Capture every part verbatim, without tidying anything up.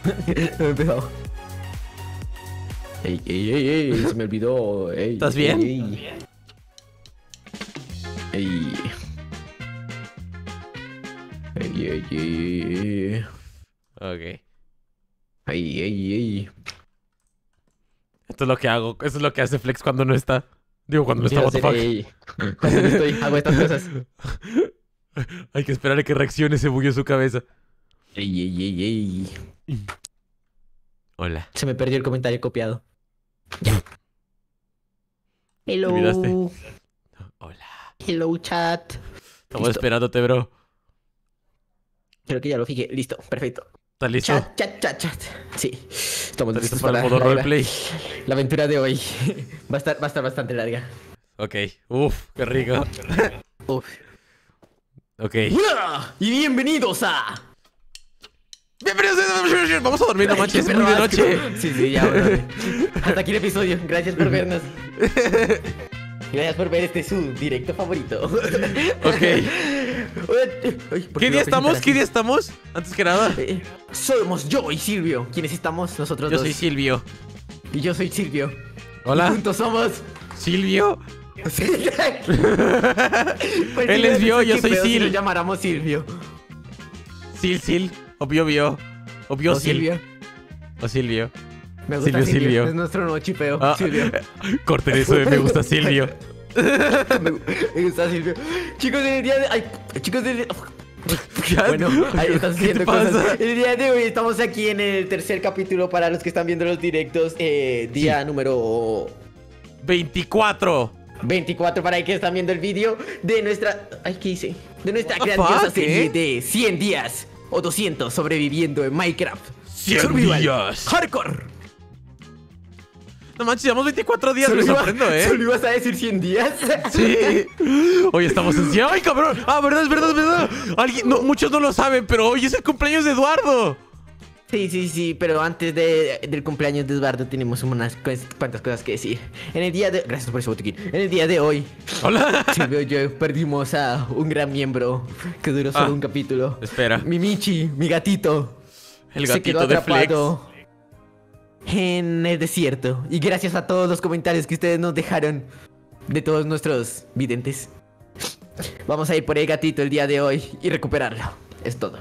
No me he pegado. Ey, ey, ey, ey, se me olvidó. Ey, ¿Estás bien? Ey. Ey. Ey, ey, ey. Ok. Ey, ey, ey. Esto es lo que hago. Eso es lo que hace Flex cuando no está. Digo, cuando no está, Quiero what the hacer, fuck. ey. Cuando no estoy, hago estas cosas. Hay que esperar a que reaccione ese bugueo en su cabeza. Ey, ey, ey, ey. Hola. Se me perdió el comentario copiado. Ya. Hello. ¿Te olvidaste? Hola. Hello, chat. Estamos Listo. esperándote, bro. Creo que ya lo fijé. Listo, perfecto. ¿Estás listo? Chat, chat, chat, chat. Sí. Estamos ¿Estás listo listos para el para modo la, roleplay? la aventura de hoy. Va a estar, va a estar bastante larga. Ok. Uf, qué rico. Uf. Ok. ¡Hola! Y bienvenidos a... Bienvenidos a... Vamos a dormir, no Ay, manches, qué es muy de perro noche. asco. Sí, sí, ya, bueno. Hasta aquí el episodio. Gracias por vernos. Gracias por ver este su directo favorito. Ok. Ay, ¿por ¿Qué me día va a estamos? presentar ¿Qué día así? estamos? Antes que nada. Eh, somos yo y Silvio. ¿Quiénes estamos? Nosotros Yo dos. soy Silvio. Y yo soy Silvio. Hola. Y juntos somos... ¿Silvio? Pues Él es Vio, yo soy Sil. Sil. Lo llamáramos Silvio. Sil, Sil. Obvio, Vio. Obvio, O Sil. Silvio. O Silvio. Me gusta Silvio, Silvio. Silvio. Es nuestro nuevo chipeo. Ah, Silvio. corten eso de me gusta Silvio. me, me gusta Silvio. Chicos, en el día de... Ay, chicos, en el... Ya, Bueno, ahí estás ¿qué te haciendo pasa? cosas. El día de hoy estamos aquí en el tercer capítulo para los que están viendo los directos. Eh, día Sí. número veinticuatro. veinticuatro para que están viendo el vídeo de nuestra... Ay, ¿qué hice? De nuestra What the grandiosa fuck, serie eh? de cien días o doscientos sobreviviendo en Minecraft. cien Survival días. Hardcore. No manches, llevamos veinticuatro días, Solo me iba- sorprendo, ¿eh? ¿Solo ibas a decir cien días? Sí. Hoy estamos en cien. ¡Ay, cabrón! Ah, verdad, es verdad, es verdad. Alguien, no, muchos no lo saben, pero hoy es el cumpleaños de Eduardo. Sí, sí, sí, pero antes de, del cumpleaños de Eduardo tenemos unas cues- cuantas cosas que decir. En el día de... Gracias por ese botiquín. En el día de hoy, Hola. Silvio y yo perdimos a un gran miembro que duró solo Ah, un capítulo. espera. Mi Michi, mi gatito. El se quedó gatito de Flex. atrapado en el desierto. Y gracias a todos los comentarios que ustedes nos dejaron de todos nuestros videntes, vamos a ir por el gatito el día de hoy y recuperarlo. Es todo.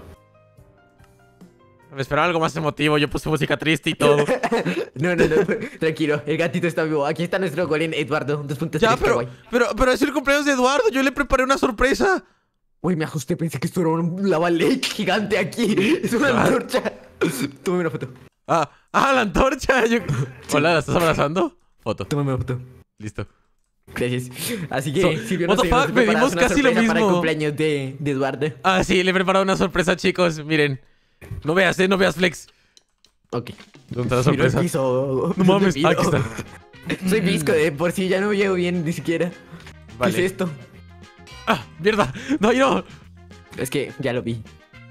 Me esperaba algo más emotivo. Yo puse música triste y todo. No, no, no, tranquilo, el gatito está vivo. Aquí está nuestro golem Eduardo dos punto tres. Ya, pero, pero, pero es el cumpleaños de Eduardo. Yo le preparé una sorpresa. Uy, me ajusté, pensé que esto era un lava lake gigante aquí. Es una Ah. antorcha. Tómame una foto. Ah, ah, la antorcha. Yo- Hola, ¿la estás abrazando? Foto. Tómame una foto. Listo. Gracias. Así que, So, Silvio, what nos the tenemos fuck, preparadas pedimos una casi lo sorpresa para el mismo. cumpleaños de, de Eduardo. Ah, sí, le he preparado una sorpresa, chicos. Miren. No veas, eh, no veas, Flex. Ok. ¿Dónde está la Miro el sorpresa? piso. No mames, Miro. aquí está. Soy visco de por sí, ya no llego bien ni siquiera. Vale. ¿Qué es esto? Ah, mierda. No, yo no. Es que ya lo vi.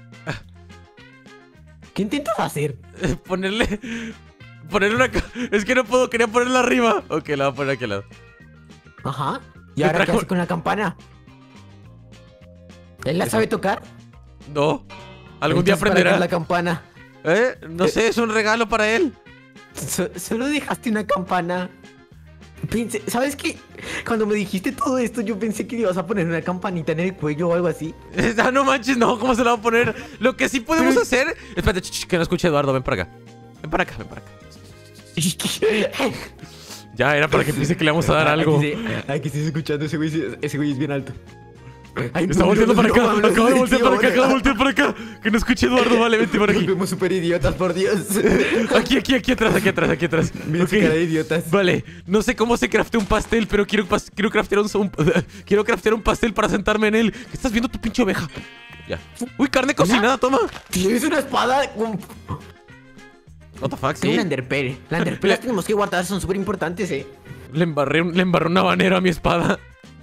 ¿Qué intentas hacer? Eh, Ponerle. Ponerle una. ca- Es que no puedo, quería ponerla arriba. Ok, la voy a poner aquí al lado. Ajá. ¿Y Me ahora qué trajo- hace con la campana? ¿Él la Esa- sabe tocar? No. Algún día Entonces, ¿para qué aprenderá. es la campana? ¿Eh? No sé, es un regalo para él. So- solo dejaste una campana. Pensé, ¿sabes qué? Cuando me dijiste todo esto, yo pensé que le ibas a poner una campanita en el cuello o algo así. Ah, no manches, no, ¿cómo se la va a poner? Lo que sí podemos Pero- hacer. Espérate, ch, ch, que no escuche Eduardo, ven para acá. Ven para acá, ven para acá. Ya era para que piense que le vamos a dar algo. Ay, que se- ay, que estés escuchando, ese güey, ese güey es bien alto. Ay, Está no, volteando no, para no, acá, no, no, acaba de no, voltear no, para acá, no, acaba de no. voltear para acá. Que no escuche Eduardo, vale, vente para Nos aquí. vemos súper idiotas, por Dios. Aquí, aquí, aquí atrás, aquí atrás, aquí atrás. Mira Ok. su cara de idiotas. Vale, no sé cómo se craftea un pastel, pero quiero, pas- quiero craftear un, un- quiero craftear un pastel para sentarme en él. ¿Qué estás viendo tu pinche oveja? Ya. Uy, carne cocinada, toma. Tienes una espada con... What the fuck, Tengo sí. una enderpele. Las enderpelas tenemos que guardar, son súper importantes, eh. Le embarré, un- le embarré un habanero a mi espada.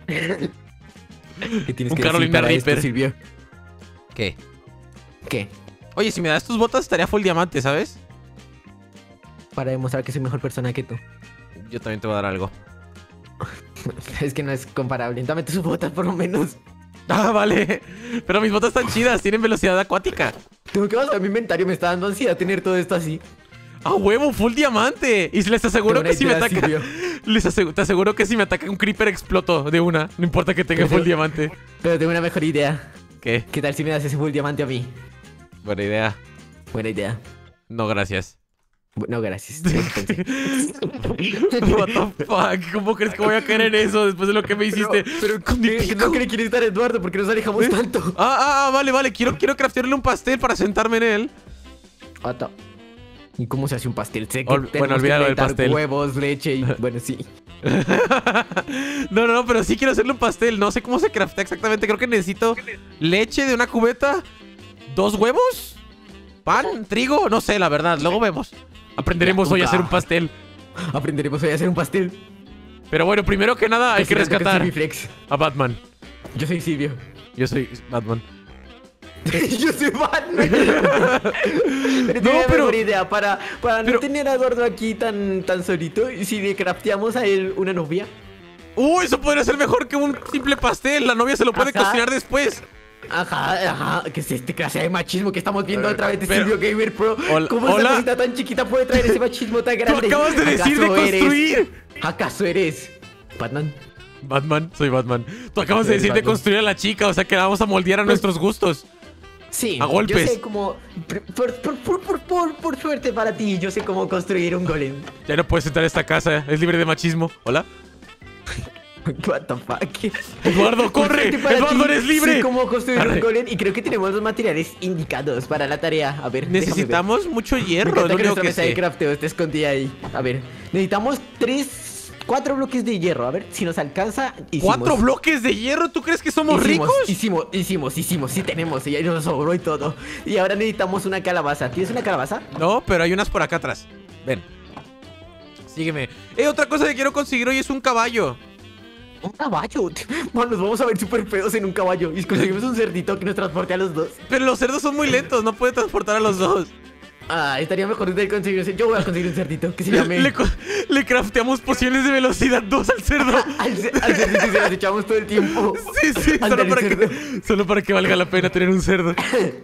¿Qué tienes Un que Carolina decir para esto, Reaper. Silvio? ¿Qué? ¿Qué? Oye, si me das tus botas estaría full diamante, ¿sabes? Para demostrar que soy mejor persona que tú. Yo también te voy a dar algo. Es que no es comparable. Dame tus botas por lo menos. Ah, vale. Pero mis botas están chidas, tienen velocidad acuática. Tengo que pasar mi inventario, me está dando ansiedad tener todo esto así. ¡A huevo! ¡Full diamante! Y les aseguro Qué buena que si me idea, ataca... Silvio. Les aseguro, te aseguro que si me ataca un creeper exploto de una. No importa que tenga Pero- full diamante. Pero tengo una mejor idea. ¿Qué? ¿Qué tal si me das ese full diamante a mí? Buena idea. Buena idea. No, gracias. No, gracias. What the fuck? ¿Cómo crees que voy a caer en eso después de lo que me hiciste? Pero, con mi ¿qué- pico? ¿no que le quiere estar Eduardo? ¿Por qué nos alejamos tanto? Ah, ah, ah, vale, vale. Quiero, quiero craftearle un pastel para sentarme en él. Ata. ¿Y cómo se hace un pastel? Sé que Ol- tenemos bueno, que olvídalo del inventar pastel. huevos, leche y... Bueno, sí. No, no, no, pero sí quiero hacerle un pastel. No sé cómo se craftea exactamente. Creo que necesito leche de una cubeta, dos huevos, pan, trigo. No sé, la verdad. Luego vemos. Aprenderemos hoy a hacer un pastel. Aprenderemos hoy a hacer un pastel. Pero bueno, primero que nada hay que Cocinando con rescatar Silviflex. a Batman. Yo soy Silvio. Yo soy Batman. Yo soy Batman. Pero No, tenía pero- mejor idea para, para no pero- tener a Eduardo aquí tan, tan solito. ¿Y si le crafteamos a él una novia? ¡Uh! Eso podría ser mejor que un simple pastel. La novia se lo puede Ajá. cocinar después. Ajá, ajá. ¿Qué es este clase de machismo que estamos viendo a través de Pero- Silvio Gamer Pro? Hola- ¿Cómo hola. esa cosita tan chiquita puede traer ese machismo tan grande? acabas de decir de ¿Acaso eres- construir? ¿Acaso eres Batman? Batman, soy Batman. Tú acabas de Eres decir de Batman. construir a la chica, o sea que la vamos a moldear a nuestros gustos. Sí, A golpes. yo sé cómo... Por, por, por, por, por, por suerte para ti, yo sé cómo construir un golem. Ya no puedes entrar a esta casa, es libre de machismo. ¿Hola? What the fuck. Eduardo, corre. Por suerte para Eduardo, ti, eres libre. sé cómo construir Arre. un golem y creo que tenemos los materiales indicados para la tarea. A ver, déjame ver. Necesitamos mucho Me hierro, encanta es lo que único nuestra que mesa de sé. crafteo esté escondida ahí. A ver, necesitamos tres, cuatro bloques de hierro. A ver si nos alcanza. Hicimos. ¿Cuatro bloques de hierro? ¿Tú crees que somos Hicimos, ricos? hicimos, hicimos, hicimos, sí tenemos, y ahí nos sobró y todo. Y ahora necesitamos una calabaza. ¿Tienes una calabaza? No, pero hay unas por acá atrás. Ven. Sígueme. Eh, otra cosa que quiero conseguir hoy es un caballo. Un caballo. Bueno, nos vamos a ver súper feos en un caballo. Y conseguimos un cerdito que nos transporte a los dos. Pero los cerdos son muy lentos, no puede transportar a los dos. Ah, estaría mejor de conseguir un cerdito. Yo voy a conseguir un cerdito que se llame. Le, co- le crafteamos pociones de velocidad dos al cerdo. al, ce- al cerdito y se las echamos todo el tiempo. Sí, sí, solo Ándale, para, cerdo. que, solo para que valga la pena tener un cerdo.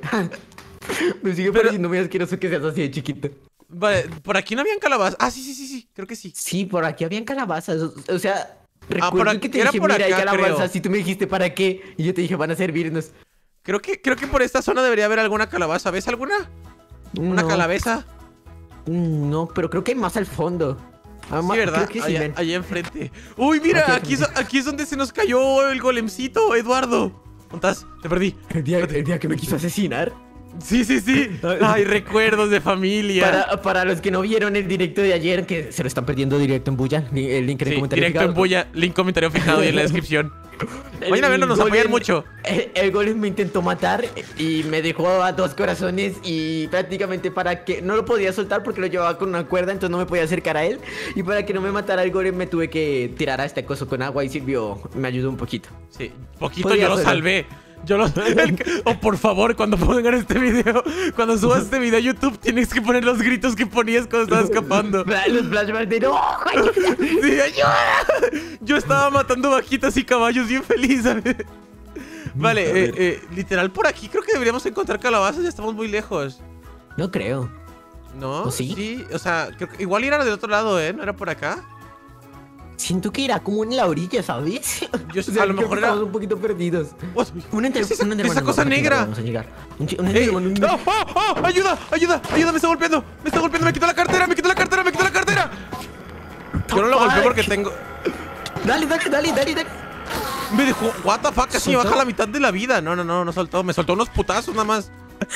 Me sigue pareciendo muy asqueroso que seas así de chiquito. Vale, por aquí no habían calabazas. Ah, sí, sí, sí, sí, creo que sí. Sí, por aquí habían calabazas. O, o sea, recuerdo por aquí- que te era dije, por mira, hay acá, calabazas. creo. Y tú me dijiste, ¿para qué? Y yo te dije, van a servirnos. Creo que, creo que por esta zona debería haber alguna calabaza. ¿Ves alguna? ¿Una No, calabeza? mm, No, pero creo que hay más al fondo. Ah, ma- Sí, ¿verdad? Creo que sí, allá, ven. allá enfrente. Uy, mira, Ok, aquí es, aquí es donde se nos cayó el golemcito, Eduardo. ¿Dónde estás? Te perdí. El día, el día que me quiso asesinar. Sí, sí, sí. Ay, recuerdos de familia. Para, para los que no vieron el directo de ayer, que se lo están perdiendo directo en Bulla, li- el link en el Sí, comentario directo en fijado. Bulla. Link comentario fijado y en la descripción. Vayan a vernos, nos golem- apoyan mucho. El, el golem me intentó matar y me dejó a dos corazones y prácticamente para que no lo podía soltar porque lo llevaba con una cuerda, entonces no me podía acercar a él. Y para que no me matara el golem me tuve que tirar a este coso con agua y sirvió, me ayudó un poquito. Sí, poquito Podría yo lo ser. salvé. Yo lo... el- Oh, por favor, cuando pongan este video, cuando subas este video a YouTube, tienes que poner los gritos que ponías cuando estabas escapando. Los flashbacks de no, Sí, ayuda. Yo estaba matando vaquitas y caballos bien feliz, ¿sabes? Vale, A eh, ver. eh, literal por aquí creo que deberíamos encontrar calabazas, ya estamos muy lejos. no creo. ¿No? ¿O sí? Sí, o sea, creo que igual era del otro lado, ¿eh? ¿No era por acá? Siento que era como en la orilla, ¿sabes? Yo- O sea, a lo creo mejor que era- estamos un poquito perdidos. What? Un enter, ¿Qué es esa, un enderman, esa no, cosa aquí no negra? Vamos a llegar. Un, chi- un ¡Ey! enderman, un- ¡No! ¡Oh, oh! ¡Ayuda! ¡Ayuda! ¡Ayuda! ¡Me está golpeando! ¡Me está golpeando! ¡Me quitó la cartera! ¡Me quitó la cartera! ¡Me quitó la cartera! Yo no lo golpeé porque tengo... Dale, dale, dale, dale, dale. Me dejó... What the fuck, casi me ¿Soltó? baja la mitad de la vida. No, no, no, no soltó. Me soltó unos putazos nada más.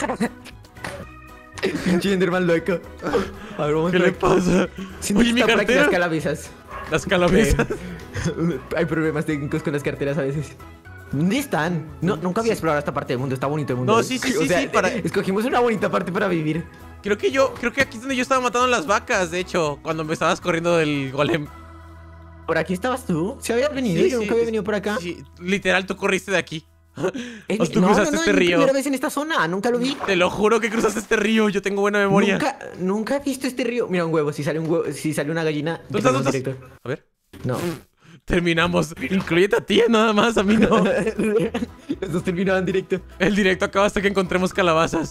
Pinche enderman loco. A ver, vamos ¿Qué a le ver. pasa? Siento Oye, que mi está por aquí cartera. las calabazas. Las calabazas. Hay problemas técnicos con las carteras a veces. ¿Dónde están? No, nunca había explorado esta parte del mundo. Está bonito el mundo. No, sí, sí, O sí, sea, sí, para- escogimos una bonita parte para vivir. Creo que yo... Creo que aquí es donde yo estaba matando las vacas, de hecho. Cuando me estabas corriendo del golem. ¿Por aquí estabas tú? ¿Se habías venido? Sí, Yo sí, nunca había sí, venido por acá. Sí, literal, tú corriste de aquí. Es O mi- tú no, no, cruzaste no, este es mi río. primera vez en esta zona. Nunca lo vi. Te lo juro que cruzaste este río. Yo tengo buena memoria. Nunca, nunca he visto este río. Mira, un huevo. Si sale un huevo, si sale una gallina, ¿Dónde estás? ¿Dónde directo. estás? A ver. No. Terminamos. Incluyete a ti, nada más. A mí no. Los dos terminaban directo. El directo acaba hasta que encontremos calabazas.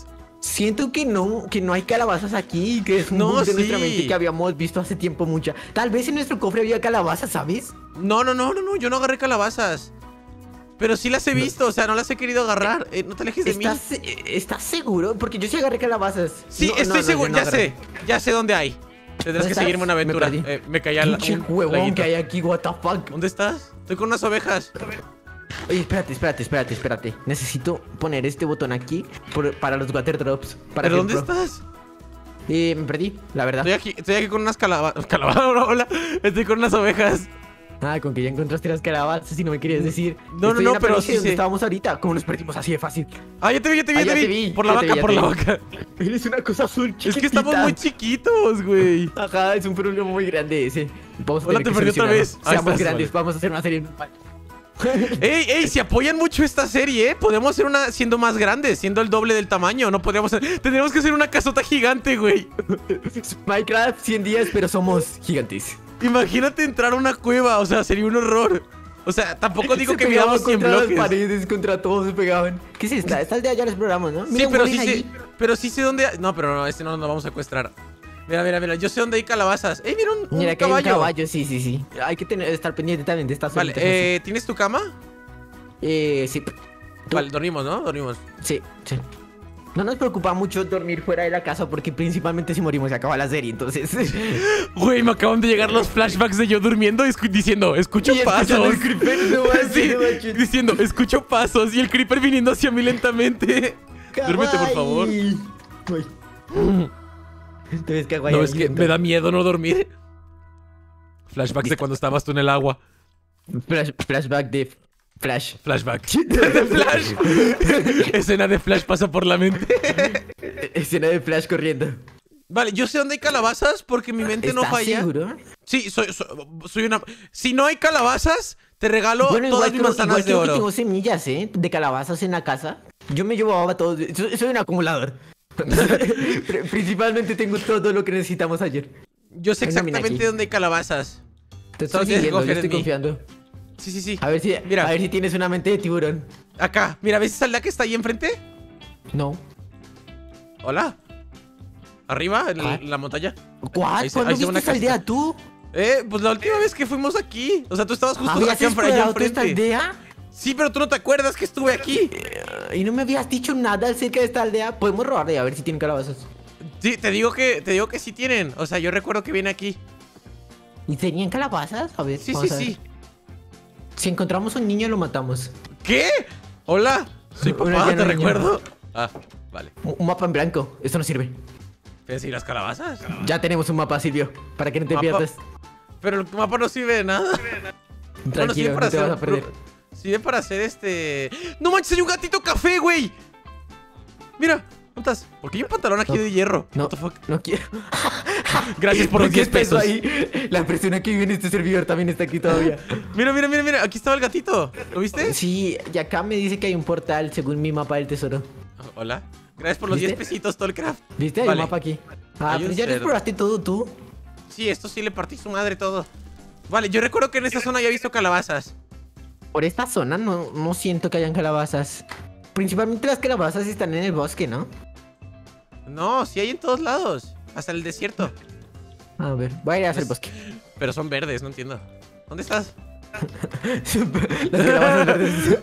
Siento que no, que no hay calabazas aquí, que es un No, bug de sí. nuestra mente que habíamos visto hace tiempo mucha. Tal vez en nuestro cofre había calabazas, ¿sabes? No, no, no, no, no, yo no agarré calabazas. Pero sí las he visto, o sea, no las he querido agarrar. Eh, no te alejes de mí. ¿Estás, eh, ¿Estás seguro? Porque yo sí agarré calabazas. Sí, No, estoy no, no, seguro, yo no ya agarré. sé. Ya sé dónde hay. Tendrás ¿Dónde que estás? seguirme una Me aventura. perdí. Eh, me caía la, Pinche un huevón laguito. que hay aquí, what the fuck. ¿Dónde estás? Estoy con unas ovejas. Oye, espérate, espérate, espérate, espérate. Necesito poner este botón aquí por- para los water drops. Para ¿Pero dónde ejemplo. estás? Eh, me perdí, la verdad. Estoy aquí, estoy aquí con unas calabazas. Calabazas, hola. Estoy con unas ovejas. Ah, con que ya encontraste las calabazas y no me querías decir. No, no, Estoy no, en la pero planicie sí donde sé. estábamos ahorita. ¿Cómo nos perdimos así de fácil? Ah, ya te vi, ya te vi, Ah, ya ya te te vi. vi, Por la ya te vaca, vi, ya por te la vi. vaca. Eres una cosa azul chiquitita. Es que estamos muy chiquitos, güey. Ajá, es un problema muy grande ese. Vamos a Hola, tener te que perdí otra solucionarlo. vez. Ahí Seamos estás, grandes, vale. vamos a hacer una serie normal. Ey, ey, si apoyan mucho esta serie, ¿eh? Podemos hacer una siendo más grande, siendo el doble del tamaño. No podríamos. Tendríamos que hacer una casota gigante, güey. Minecraft cien días, pero somos gigantes. Imagínate entrar a una cueva, o sea, sería un horror. O sea, tampoco digo Se que pegaban midamos cien contra bloques. las paredes, contra todos se pegaban. ¿Qué es esta? Esta aldea ya la exploramos, ¿no? Sí, Mira, un pero sí golem sé. allí. Pero sí sé dónde. No, pero no, este no nos vamos a secuestrar. Mira, mira, mira. Yo sé dónde hay calabazas. ¡Ey, mira un, un Mira, que hay un caballo! caballo, sí, sí, sí. Hay que tener, estar pendiente también de estas Vale, zonitas eh, ¿tienes tu cama? así. Eh, sí. ¿Tú? Vale, dormimos, ¿no? Dormimos. Sí, sí. No nos preocupa mucho dormir fuera de la casa porque principalmente si morimos se acaba la serie, entonces. Güey, me acaban de llegar los flashbacks de yo durmiendo escu- diciendo, escucho Y escuchando pasos. el creeper, no manches, Sí, no manches. diciendo, escucho pasos y el creeper viniendo hacia mí lentamente. Duérmete, por favor. Kawaii. Uy. Te ves kawaii No, ahí es que lento. me da miedo no dormir. Flashbacks de cuando estabas tú en el agua. Flash- flashback de Flash. Flashback. De Flash. Escena de Flash pasa por la mente. Escena de Flash corriendo. Vale, yo sé dónde hay calabazas porque mi mente no ¿Estás falla. seguro? Sí, soy, soy, soy una... Si no hay calabazas, te regalo Bueno, todas igual, mis creo, manzanas igual de creo que oro. tengo semillas, ¿eh? De calabazas en la casa. Yo me llevaba todo. Soy, soy un acumulador. Pri- Principalmente tengo todo lo que necesitamos ayer. Yo sé Hay una mina exactamente aquí. dónde hay calabazas. Te Solo estoy tienes que siguiendo, yo confiar en estoy mí. confiando. Sí, sí, sí. A ver si, Mira. a ver si tienes una mente de tiburón. Acá, mira, ¿ves esa aldea que está ahí enfrente? No. Hola. Arriba, en Ah. la montaña. ¿Cuál? Ahí se- ¿Cuándo ahí se ve viste una esa aldea casita. tú? Eh, pues la última vez que fuimos aquí. O sea, tú estabas justo ¿Habías aquí enfre- allá explorado toda esta enfrente. aldea? Sí, pero tú no te acuerdas que estuve aquí. Eh, Y no me habías dicho nada acerca de esta aldea. Podemos robarle a ver si tienen calabazas. Sí, te digo que, te digo que sí tienen. O sea, yo recuerdo que viene aquí. ¿Y tenían calabazas? A ver, Sí, vamos sí, a ver. sí. Si encontramos a un niño, lo matamos. ¿Qué? Hola. Soy Una papá, llana te niño. recuerdo. Ah, vale. Un un mapa en blanco. Esto no sirve. ¿Ves? ¿Y las calabazas? Ya tenemos un mapa, Silvio. Para que no te Mapa. pierdas. Pero el mapa no sirve de nada. Bueno, Tranquilo, sirve para no te hacer. vas a perder. Sirve para hacer este. ¡No manches! ¡Hay un gatito café, güey! Mira, ¿dónde estás? ¿Por qué hay un pantalón aquí de hierro? No, What the fuck? no quiero. Gracias por los qué diez está eso pesos. ahí? La persona que vive en este servidor también está aquí todavía. Mira, mira, mira, mira. Aquí estaba el gatito. ¿Lo viste? Sí, y acá me dice que hay un portal según mi mapa del tesoro. Hola. Gracias por los ¿Viste? diez pesitos, Tolcraft. ¿Viste? Hay Vale. un mapa aquí. Ah, Hay un pero ya lo cerdo. exploraste todo tú. Sí, esto sí le partí su madre todo. Vale, yo recuerdo que en esta zona ya he visto calabazas. Por esta zona no, no siento que hayan calabazas. Principalmente las calabazas están en el bosque, ¿no? No, sí hay en todos lados. Hasta el desierto. A ver, voy a ir hacia el bosque. Pero son verdes, no entiendo. ¿Dónde estás? Las calabazas verdes.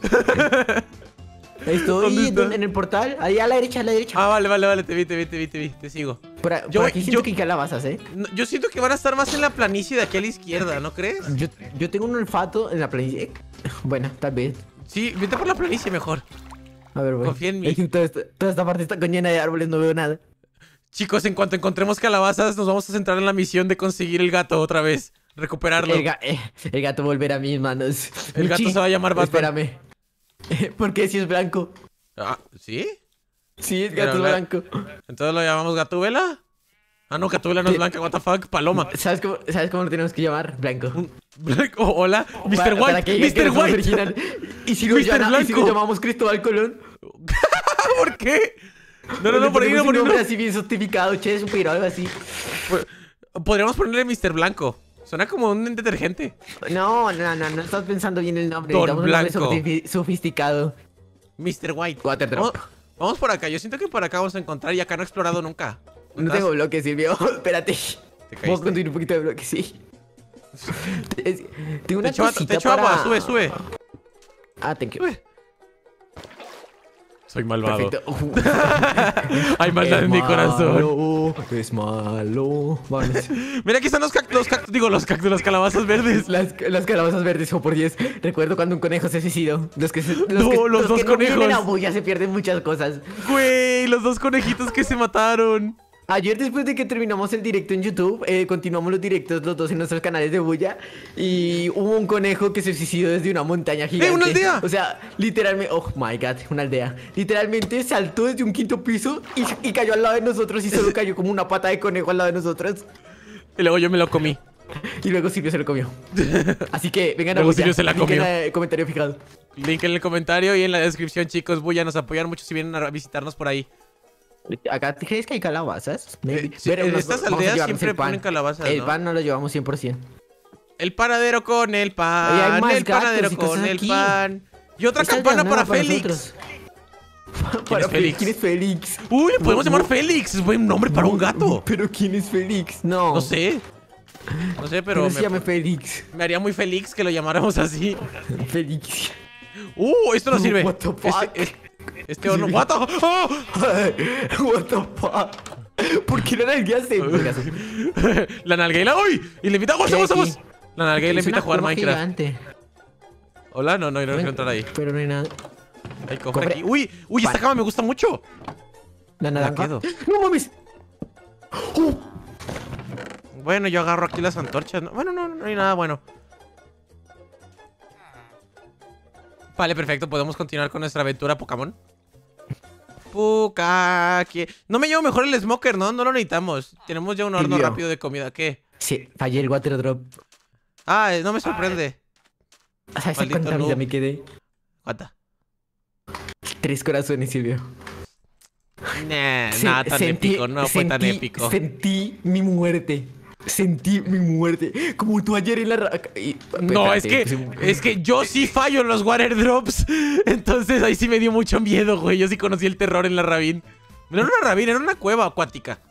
Ahí estoy ¿Dónde en, estás? en el portal. Ahí a la derecha, a la derecha. Ah, vale, vale, vale. Te vi, te vi, te vi, te vi. Te sigo. Por, a- yo- por aquí siento yo- que hay calabazas, ¿eh? No, yo siento que van a estar más en la planicie de aquí a la izquierda, ¿no crees? Yo, yo tengo un olfato en la planicie. Bueno, tal vez. Sí, vete por la planicie mejor. A ver, voy. Confía en mí. Es que toda esta, toda esta parte está con llena de árboles, no veo nada. Chicos, en cuanto encontremos calabazas, nos vamos a centrar en la misión de conseguir el gato otra vez. Recuperarlo. El, ga- eh, el gato volverá a mis manos. El gato Luchi, se va a llamar Batman. Espérame. ¿Por qué si es blanco? Ah, ¿sí? Sí, es Pero gato la- blanco. Entonces lo llamamos Gatúbela. Ah, no, Gatúbela no es Sí. blanca, what the fuck, paloma. ¿Sabes cómo, ¿Sabes cómo lo tenemos que llamar? Blanco. Oh, hola, mister Para- para que digan que White, mister no somos White. original. ¿Y si, nos mister llama- y si nos Blanco. llamamos Cristóbal Colón? ¿Por qué? No, no, Le no, por ahí no, ponemos por un ahí nombre no. así bien justificado, che, super o algo así. Podríamos ponerle mister Blanco. Suena como un detergente. No, no, no, no estás pensando bien el nombre. Don Necesitamos un nombre Blanco. sofisti- sofisticado. mister White. Water Vamos, drop. Vamos por acá. Yo siento que por acá vamos a encontrar y acá no he explorado nunca. No ¿Estás? tengo bloques, Silvio. Espérate. ¿Te Puedo caíste? construir un poquito de bloques, sí. Es- Tengo Te una echo, cosita te echo para... agua, sube, sube. Ah, thank you. Sube. Soy malvado. Perfecto. Hay maldad en mi corazón. Malo, es malo. Vámonos. Mira, aquí están los cactus, los cactus, digo, los cactus, las calabazas verdes. Las, las calabazas verdes, oh por diez. Recuerdo cuando un conejo se suicidó. Los que se, los No, que, los dos que no vienen conejos. a bulla se pierden muchas cosas. Güey, los dos conejitos que se mataron. Ayer, después de que terminamos el directo en YouTube, eh, continuamos los directos los dos en nuestros canales de bulla. Y hubo un conejo que se suicidó desde una montaña gigante. ¡Eh, una aldea! O sea, literalmente. Oh my god, una aldea. Literalmente saltó desde un quinto piso y, y cayó al lado de nosotros. Y solo cayó como una pata de conejo al lado de nosotros. Y luego yo me lo comí. Y luego Silvio se lo comió. Así que vengan a Luego bulla. Silvio se la Link en comió. el comentario fijado. Link en el comentario y en la descripción, chicos. Bulla, nos apoyan mucho si vienen a visitarnos por ahí. ¿Acá crees que hay calabazas? Eh, sí, en Veremos, estas vamos a aldeas llevarnos siempre el pan. ponen calabazas, El ¿no? pan no lo llevamos cien por ciento. El panadero con el pan. Oye, hay más el gatos panadero y con cosas el aquí. pan. Y otra Esta campana aldea es para nueva Félix. nosotros. ¿Quién Para es Félix? ¿Quién es Félix? Uy, le podemos No, llamar no. Félix. Es buen nombre para un gato. ¿Pero quién es Félix? No. No sé. No sé, pero Pero se me, llama Félix. me haría muy feliz que lo llamáramos así. Félix. Uh, esto no sirve. What the fuck? Este, este, este horno. What the- ¡Oh! What the fuck? ¿Por qué no nalgueaste? Nalgaste. La nalgué y la. ¡Uy! Y le invita a ¿Qué vamos, hay vamos. aquí? La nalgué y le Es invita a una jugar cueva Minecraft. gigante. Hola, no, no, no quiero entrar ahí. Pero no hay nada. Hay cofre Cofre. aquí. Uy, uy, esta Vale. cama me gusta mucho. La naranja. quedo. ¡No mames! Uh, Bueno, yo agarro aquí las antorchas. ¿no? Bueno, no, no hay nada bueno. Vale, perfecto. Podemos continuar con nuestra aventura Pokémon. Puka, que... No me llevo mejor el smoker, ¿no? No lo necesitamos. Tenemos ya un horno Silvio. rápido de comida. ¿Qué? Sí, fallé el water drop. Ah, eh, no me sorprende. ¿Sabes a Maldito cuánta vida noob. me quedé? ¿Cuánta? Tres corazones, Silvio. Nah, Se- nada tan sentí- épico. No fue tan sentí- épico. Sentí mi muerte. Sentí mi muerte. Como tú ayer en la... ra- y- No, es que, espérate, pues, es que yo sí fallo en los water drops. Entonces ahí sí me dio mucho miedo, güey. Yo sí conocí el terror en la Ravine. No era una Ravine, era una cueva acuática.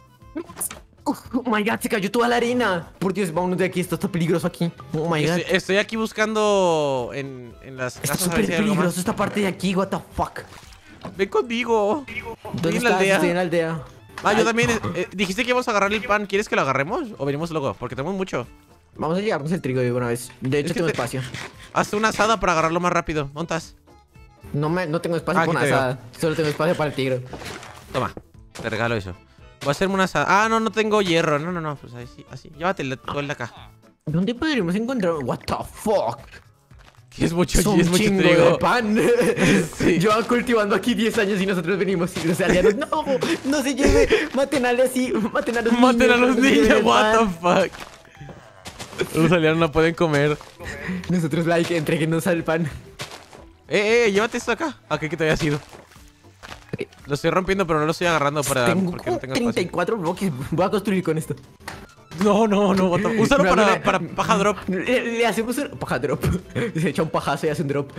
Oh my god, se cayó toda la arena. Por Dios, vámonos de aquí. Esto está peligroso aquí. Oh my god. Estoy, estoy aquí buscando en, en las Está casas a ver súper si hay algo peligroso más. esta parte de aquí. What the fuck. Ven conmigo. ¿Dónde en la estás? aldea. Estoy en la aldea. Ah, yo Ay, también. eh, eh, dijiste que íbamos a agarrar el pan. ¿Quieres que lo agarremos? ¿O venimos luego? Porque tenemos mucho. Vamos a llevarnos el trigo de una vez. De hecho, Es que tengo te- espacio. Hazte una asada para agarrarlo más rápido. ¿Dónde estás? No, me, no tengo espacio Ah, para aquí una te veo. asada. Solo tengo espacio para el tigre. Toma. Te regalo eso. Voy a hacerme una asada. Ah, no, no tengo hierro. No, no, no. Pues así. así. Llévate el, todo el de acá. ¿Dónde podríamos encontrar? What the fuck. Que es mucho, Es es un mucho chingo trigo. de pan. Sí. Llevan cultivando aquí diez años y nosotros venimos y los aldeanos. No, no se lleve. Maten a así. Maten a los niños. Maten a los no se lleven niños. el What the pan. fuck. Los aliados no pueden comer. Nosotros, like, entreguenos al pan. Eh, eh, llévate esto acá. ¿A qué que te había sido? Ok. Lo estoy rompiendo, pero no lo estoy agarrando para. Tengo porque no como tengo treinta y espacio. cuatro bloques. Voy a construir con esto. No, no, no. what the- Úsalo Me para, hago una- para paja drop. Le, le hacemos un paja drop. Se echa un pajazo y hace un drop.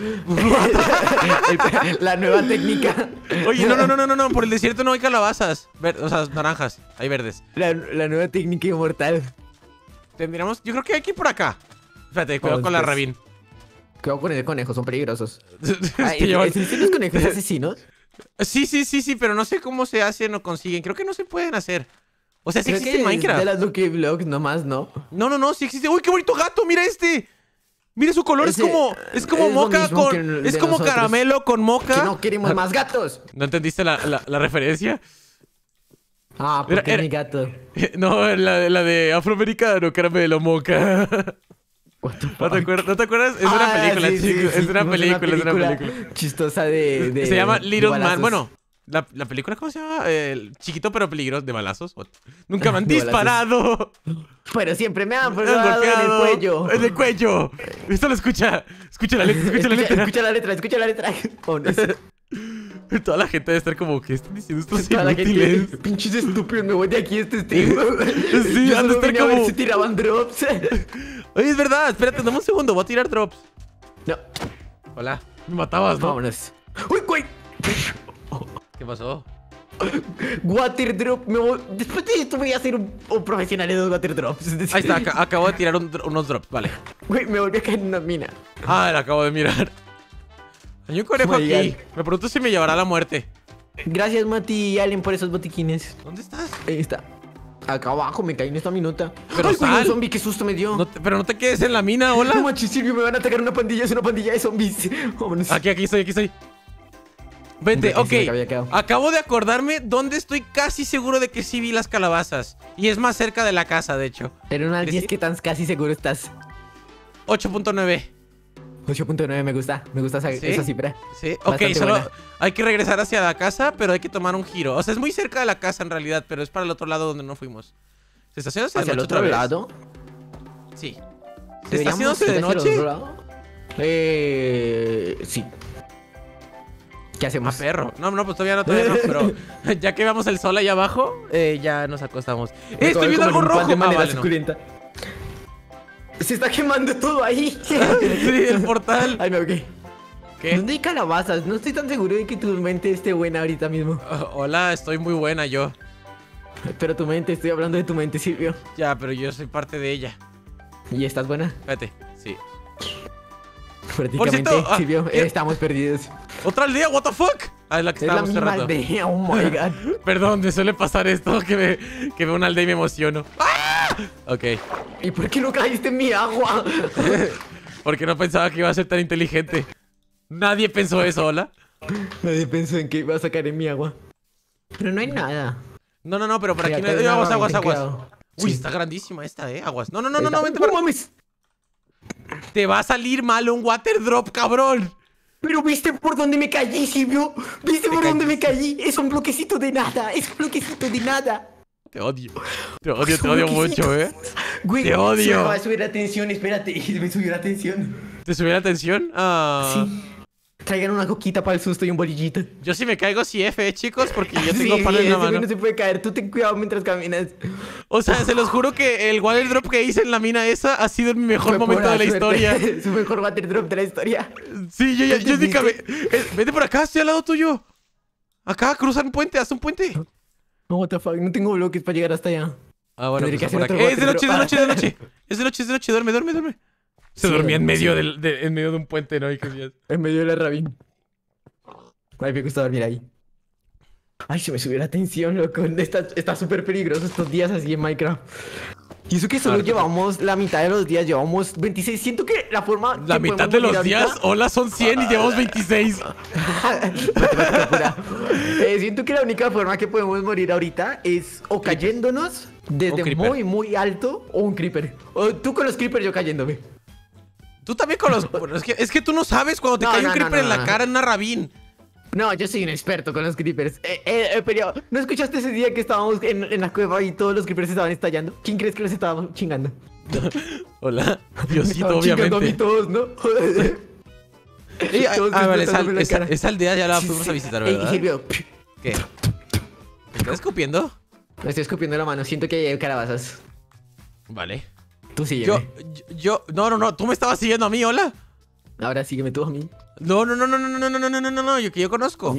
El- la nueva técnica. Oye, no, no, no, no, no, no. Por el desierto no hay calabazas. Ver- o sea, naranjas. Hay verdes. La, la nueva técnica inmortal. Tendríamos. Yo creo que hay que ir por acá. Espérate, cuidado Vamos, con la pues. Ravine. Cuidado con ese conejo, son peligrosos. Te Ay, llevan- ¿existen los conejos asesinos? Sí, sí, sí, sí, pero no sé cómo se hacen o consiguen. Creo que no se pueden hacer. O sea, sí Creo existe en que es Minecraft. de las Lucky Vlogs nomás, ¿no? No, no, no, sí existe. ¡Uy, qué bonito gato! ¡Mira este! Mira su color, Ese- es como. Es como es lo moca mismo con. que el Es de como nosotros. caramelo con moca. Que no queremos más gatos. ¿No entendiste la, la, la referencia? Ah, porque Era- es mi gato. No, la, la de afroamericano, caramelo, moca. What the ¿No te fuck? acuerdas? ¿No te acuerdas? Es una Ah, película, sí, sí, chicos. sí, Es una vimos película, es una película. chistosa de, de- Se llama de Little Man. balazos. Bueno, la, la película, ¿cómo se llama? Eh, chiquito pero peligroso. ¿De balazos? What? Nunca me han De balazos. disparado. Pero siempre me han Me han pegado en el golpeado. cuello. En el cuello. Esto lo escucha. Escucha la letra, escucha la Escucha, letra. escucha la letra, escucha la letra. Oh, no sé. Toda la gente debe estar como, ¿qué están diciendo estos Toda la inútiles? gente, pinches estúpidos, me voy de aquí este stream. Sí, Yo han de solo estar vine a ver como- si tiraban drops. Oye, es verdad, espérate, dame un segundo, voy a tirar drops. No, Hola. Me matabas, ¿no? vámonos. ¡Uy, güey! ¿Qué pasó? Water drop. Me voy... Después de esto voy a ser un, un profesional de los water drops. Ahí está, ac acabo de tirar un, unos drops, vale. Güey, me volví a caer en una mina. Ah, la acabo de mirar. Hay un conejo Oh my aquí. God. Me pregunto si me llevará a la muerte. Gracias, Mati y Allen, por esos botiquines. ¿Dónde estás? Ahí está. Acá abajo me caí en esta minuta. Pero Ay, güey, sal. un zombie, qué susto me dio. No te- pero no te quedes en la mina, No hola. manches, Silvio, me van a atacar una pandilla. Es una pandilla de zombies. Vámonos. Aquí, aquí estoy, aquí estoy. Vente, Hombre, sí, ok. me había quedado. Acabo de acordarme dónde estoy casi seguro de que sí vi las calabazas. Y es más cerca de la casa, de hecho. Pero una ¿Que diez, sí? ¿qué tan casi seguro estás? ocho punto nueve. ocho punto nueve me gusta. Me gusta esa, ¿Sí? esa cifra. Sí, ok, Bastante solo buena. hay que regresar hacia la casa, pero hay que tomar un giro. O sea, es muy cerca de la casa en realidad, pero es para el otro lado donde no fuimos. ¿Se está haciendo ¿Hacia el de noche otro otra vez? lado? Sí. ¿Se está ¿Deberíamos haciéndose de ir hacia el noche? otro lado? Eh... Sí. ¿Qué A hacemos? perro. No, no, pues todavía no, todavía no, pero ya que veamos el sol ahí abajo, eh, ya nos acostamos. ¡Eh, Me estoy acabo de viendo algo comer un pan rojo! de Ah, manera vale, no. suculenta. Se está quemando todo ahí. Sí, el portal. Ay, me ahogué. ¿Qué? ¿Dónde hay calabazas? No estoy tan seguro de que tu mente esté buena ahorita mismo. Oh, hola, estoy muy buena yo. Pero tu mente, estoy hablando de tu mente, Silvio. Ya, pero yo soy parte de ella. ¿Y estás buena? Espérate, sí. Prácticamente, cierto, ah, Silvio, ¿qué? estamos perdidos. ¿Otra aldea? ¿What the fuck? Ah, es la que Es la estábamos misma cerrando. aldea, oh my god. Perdón, me suele pasar esto, que, me, que veo una aldea y me emociono. ¡Ah! Ok. ¿Y por qué no caíste en mi agua? Porque no pensaba que iba a ser tan inteligente. Nadie pensó eso, ¿hola? Nadie pensó en que iba a sacar en mi agua. Pero no hay nada. No, no, no, pero por Sí, aquí no acá hay... hay Aguas, una aguas, rabita aguas. quedado. Uy, Sí. está grandísima esta, ¿eh? Aguas. No, no, no, Ahí no, no, está. vente para ¡No acá. mames! Te va a salir mal un water drop, cabrón. Pero viste por dónde me caí, Silvio. ¿Viste Te por dónde me caíste. caí? Es un bloquecito de nada. Es un bloquecito de nada. Te odio. Te odio, Es te un odio bloquecito. mucho, ¿eh? Güey, Te odio. se me va a subir la tensión. Espérate, me subió la tensión. ¿Te subió la tensión? Ah. Sí. Traigan una coquita para el susto y un bolillito. Yo sí me caigo, sí F, ¿eh, chicos? Porque yo Sí, tengo palo en ese la güey mano. no se puede caer. Tú ten cuidado mientras caminas. O sea, se los juro que el water drop que hice en la mina esa ha sido mi mejor Fue momento pura de la suerte. historia. Su mejor water drop de la historia. Sí, yo ya, yo ni ¿Entendiste? cabé. Eh, vete por acá, estoy al lado tuyo. Acá, cruzar un puente, haz un puente. No, what the fuck. No tengo bloques para llegar hasta allá. Ah, bueno, Tendré que cruza por hacer acá. otro Eh, es de water noche, es de drop. noche, es de noche. Es de noche, es de noche, duerme, duerme, duerme. Se Sí, dormía en duerme, medio, sí. del, de, en medio de un puente, ¿no? Hijos míos. En medio de la rabín. Ay, me gusta dormir ahí. Ay, se me subió la tensión, loco. Está está súper peligroso estos días así en Minecraft. Y eso que solo Harto. llevamos la mitad de los días, llevamos veintiséis. Siento que la forma. La que mitad podemos de los morir días, ahorita- hola, son cien y llevamos veintiséis. Matemática pura. Eh, siento que la única forma que podemos morir ahorita es o cayéndonos desde creeper. muy, muy alto o un creeper. O tú con los creepers, yo cayéndome. Tú también con los... bueno, es, que, es que tú no sabes cuando te No, cae no, un no, creeper no, en la no. cara en una rabín. No, yo soy un experto con los creepers. Eh, eh, eh, pero, ¿no escuchaste ese día que estábamos en, en la cueva y todos los creepers estaban estallando? ¿Quién crees que los estaba chingando? Hola, Me Diosito, estaban chingando a mí obviamente. todos, ¿no? Eh, ah, Todos ah, vale, esa, explotándome la esa- cara. esa aldea ya la Sí, fuimos sí. a visitar, Ey, ¿verdad? Silvio, ¿Qué? ¿Me estás escupiendo? me estoy escupiendo la mano. Siento que hay calabazas. Vale. Tú sígueme. Yo, yo, yo... No, no, no, tú me estabas siguiendo a mí, hola. Ahora sígueme tú a mí. No, no, no, no, no, no, no, no, no, no, no, no, yo que yo conozco.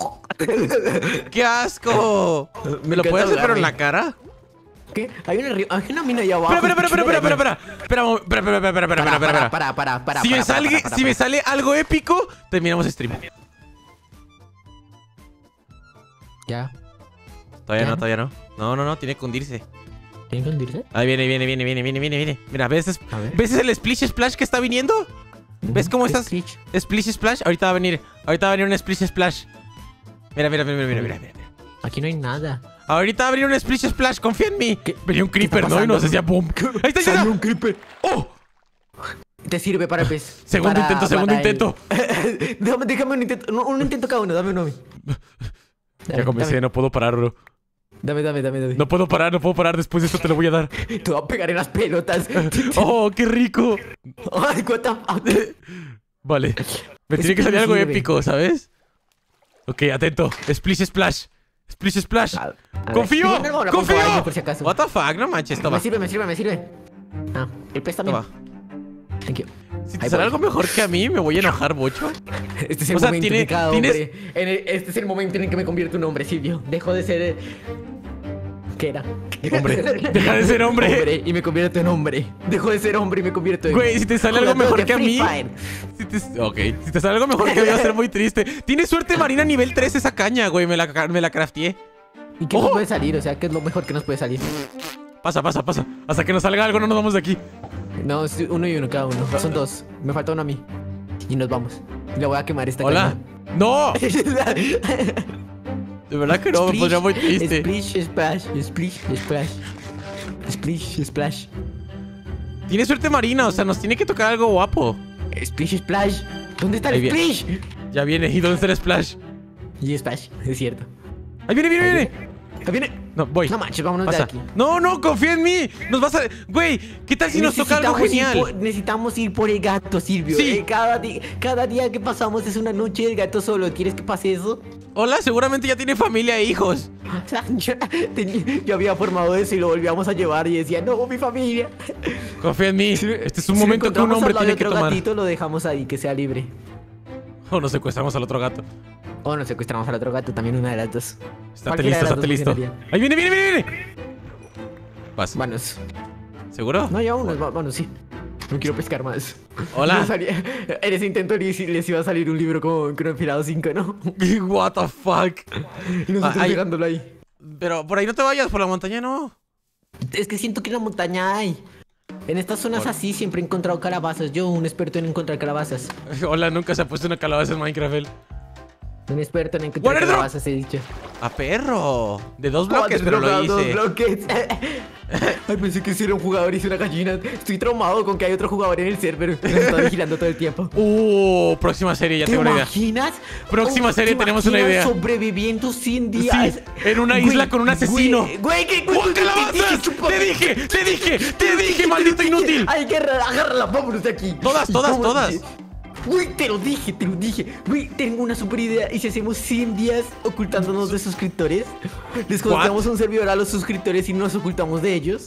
¡Qué asco! ¿Me lo encanta puedes hacer pero en ahogarme. la cara? ¿Qué? Hay una, ri- hay una mina allá abajo. Espera, espera, espera, espera, espera, espera, espera, espera, un- espera, espera, espera, espera, espera, espera, espera. Para, para, para, Si me para, para, sale, para, para, si me para. sale algo épico, terminamos stream. Ya. Todavía ¿Ya? no, todavía no. No, no, no, tiene que hundirse. ¿Tienen que hundirse? Ahí viene, viene, viene, viene, viene, viene, viene. Mira, ¿ves, es- A ver. ¿ves el Splish Splash que está viniendo? ¿Ves cómo estás? Stitch. Splish Splash, ahorita va a venir. Ahorita va a venir un Splish Splash. Mira, mira, mira, mira, mira, mira. Aquí no hay nada. Ahorita va a venir un Splish Splash, confía en mí. ¿Qué? Venía un ¿Qué está creeper, ¿no? Y pasando? nos decía boom. Ahí está, ahí Salió está. un creeper. ¡Oh! Te sirve para el pez. Segundo Para- intento, segundo para el- intento. déjame, déjame un intento. no, un intento cada uno, dame uno a mí. Ya comencé, no puedo parar, bro. Dame, dame, dame, dame. No puedo parar, no puedo parar. Después de esto te lo voy a dar. Te voy a pegar en las pelotas. ¡Oh, qué rico! Ay, what the fuck. Vale. Me Ese tiene que salir me algo sirve. épico, ¿sabes? Ok, atento. Splish Splash. Splish Splash. A- a ver. ¡Confío! No, no, la pongo ¡Confío! ahí, por si acaso. What the fuck, no manches, toma. Me sirve, me sirve, me sirve. Ah, el pez también. Toma. Thank you. Si te Ahí sale voy. algo mejor que a mí, me voy a enojar mucho. Este es el O sea, momento tiene- en que cada tienes- hombre... en el- este es el momento en el que me convierto en hombre, Silvio. Dejo de ser... eh, ¿Qué era? Hombre, deja de ser hombre. Hombre y me convierto en hombre. Dejo de ser hombre y me convierto en... Güey, si te sale algo jugador mejor de que a Free mí. Fire. Si te, ok, si te sale algo mejor que a mí, va a ser muy triste. Tiene suerte Marina nivel tres esa caña, güey. Me la, me la crafteé. ¿Y qué ¡Oh! nos puede salir? O sea, ¿qué es lo mejor que nos puede salir? Pasa, pasa, pasa. Hasta que nos salga algo, no nos vamos de aquí. No, es uno y uno cada uno. Son dos. Me falta uno a mí. Y nos vamos. Le voy a quemar esta Hola. ¡No! caña. De verdad que no, me pondría muy triste. Splish, splash, splish, splash. Splish, splash. Tiene suerte Marina, o sea, nos tiene que tocar algo guapo. Splish, splash. ¿Dónde está el Ahí viene. splish? Ya viene. ¿Y dónde está el splash? Y splash, es cierto. ¡Ahí viene, viene, Ahí viene! Ahí viene. No, voy. No manches, vámonos Pasa. de aquí. No, no, confía en mí. Nos vas a... Güey, ¿qué tal si nos toca algo Necesitamos ir genial? por- necesitamos ir por el gato, Silvio. Sí. Eh, cada, di- cada día que pasamos es una noche del gato solo. ¿Quieres que pase eso? Hola, seguramente ya tiene familia e hijos. Yo, tenía- yo había formado eso y lo volvíamos a llevar y decía, no, mi familia. Confía en mí. Este es un Si momento lo que un encontramos hombre al lado tiene de que otro tomar. gatito, lo dejamos ahí, que sea libre. O nos secuestramos al otro gato. O nos secuestramos al otro gato, también una de las dos. Estate Cualquiera listo, de las estate dos listo. funcionaría. Ahí viene, viene, viene, viene. Vas. Vanos. ¿Seguro? No, ya unos, va- vanos, sí. No quiero pescar más. Hola. No salía- en ese intento les, les iba a salir un libro con Cronofilado cinco, ¿no? What the fuck. Y nosotros Ah, ahí- dejándolo ahí. Pero por ahí no te vayas, por la montaña no. Es que siento que en la montaña hay. En estas zonas Hola. así siempre he encontrado calabazas. Yo, un experto en encontrar calabazas. Hola, nunca se ha puesto una calabaza en Minecraft. él. Un experto en encontrar Water drop. calabazas, he dicho. A perro. De dos bloques, Joder, pero lo drogado, dos hice. bloques. Ay, pensé que si era un jugador y hice una gallina. Estoy traumado con que hay otro jugador en el server. Me está vigilando todo el tiempo. Uh, próxima serie, ya ¿Te tengo una idea. imaginas? Próxima Oh, serie ¿te tenemos una imaginas idea. Sobreviviendo cien días. Sí, en una isla con un asesino. Güey, güey, ¿qué ¡Oh, güey, calabazas! chupa- ¡Te dije! ¡Te dije! ¡Te dije, maldito inútil! Ay, guerra, agárrala, vámonos de aquí. Todas, todas, ¿Cómo? todas. Güey, te lo dije, te lo dije. Güey, tengo una super idea. ¿Y si hacemos cien días ocultándonos de suscriptores? Les colocamos un servidor a los suscriptores y nos ocultamos de ellos.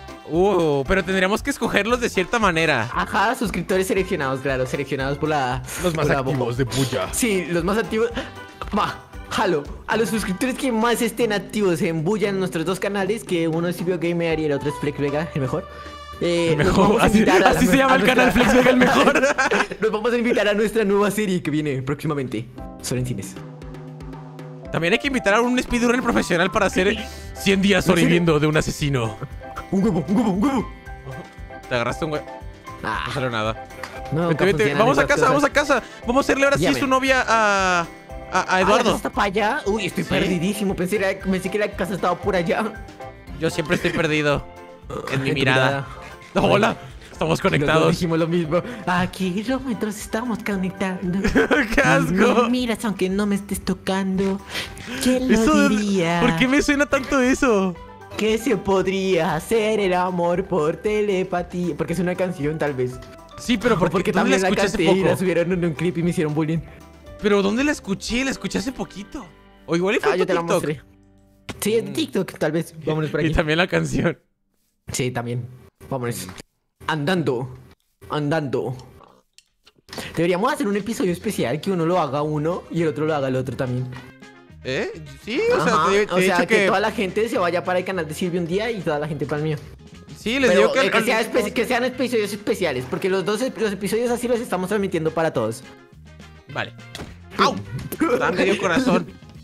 Uh, pero tendríamos que escogerlos de cierta manera. Ajá, suscriptores seleccionados, claro, seleccionados por la... Los más por la- activos de Puya. Sí, los más activos. Va, jalo. A los suscriptores que más estén activos en Bulla en nuestros dos canales, que uno es Silvio Gamer y el otro es Flex Vega, el mejor. Eh, El los mejor. vamos a Así, invitar a la así se nue- llama a el canal nuestra- Flex Vega, el mejor. Nos vamos a invitar a nuestra nueva serie que viene próximamente. Solo en cines. También hay que invitar a un speedrunner profesional para hacer cien días sobreviviendo de un asesino. Un huevo, un huevo, un huevo. Te agarraste un güey. Ah, No salió nada. no, Vete, vete. Vamos a casa, vamos a casa. Vamos a hacerle ahora sí Llame. su novia a. A, a Eduardo. ¿Está para allá? Uy, estoy ¿Sí? perdidísimo. Pensé, era- pensé que la casa estaba por allá. Yo siempre estoy perdido. En mi En tu mirada. No, hola. Estamos Los dos conectados. dijimos lo mismo. A kilómetros estamos conectando. ¡Qué asco! Me miras aunque no me estés tocando. ¿Quién lo Eso, diría? ¿por qué me suena tanto eso? Que se podría hacer el amor por telepatía. Porque es una canción, tal vez. Sí, pero O porque, porque ¿dónde la también la escuché hace canté y la poco? subieron en un clip y me hicieron bullying. Pero ¿dónde la escuché? La escuché hace poquito. O igual y fue Ah, tu yo te la TikTok. mostré. Sí, es de TikTok, tal vez. Vámonos por Y aquí. también la canción. Sí, también. Vámonos. Andando. Andando. Deberíamos hacer un episodio especial que uno lo haga uno y el otro lo haga el otro también. ¿Eh? Sí, o sea, Ajá, te, te o he sea dicho que... que... toda la gente se vaya para el canal de Silvio un día y toda la gente para el mío. Sí, les Pero digo que... eh, que, al- sea espe- que sean episodios especiales, porque los dos ep- los episodios así los estamos transmitiendo para todos. Vale. ¡Au! Da medio corazón.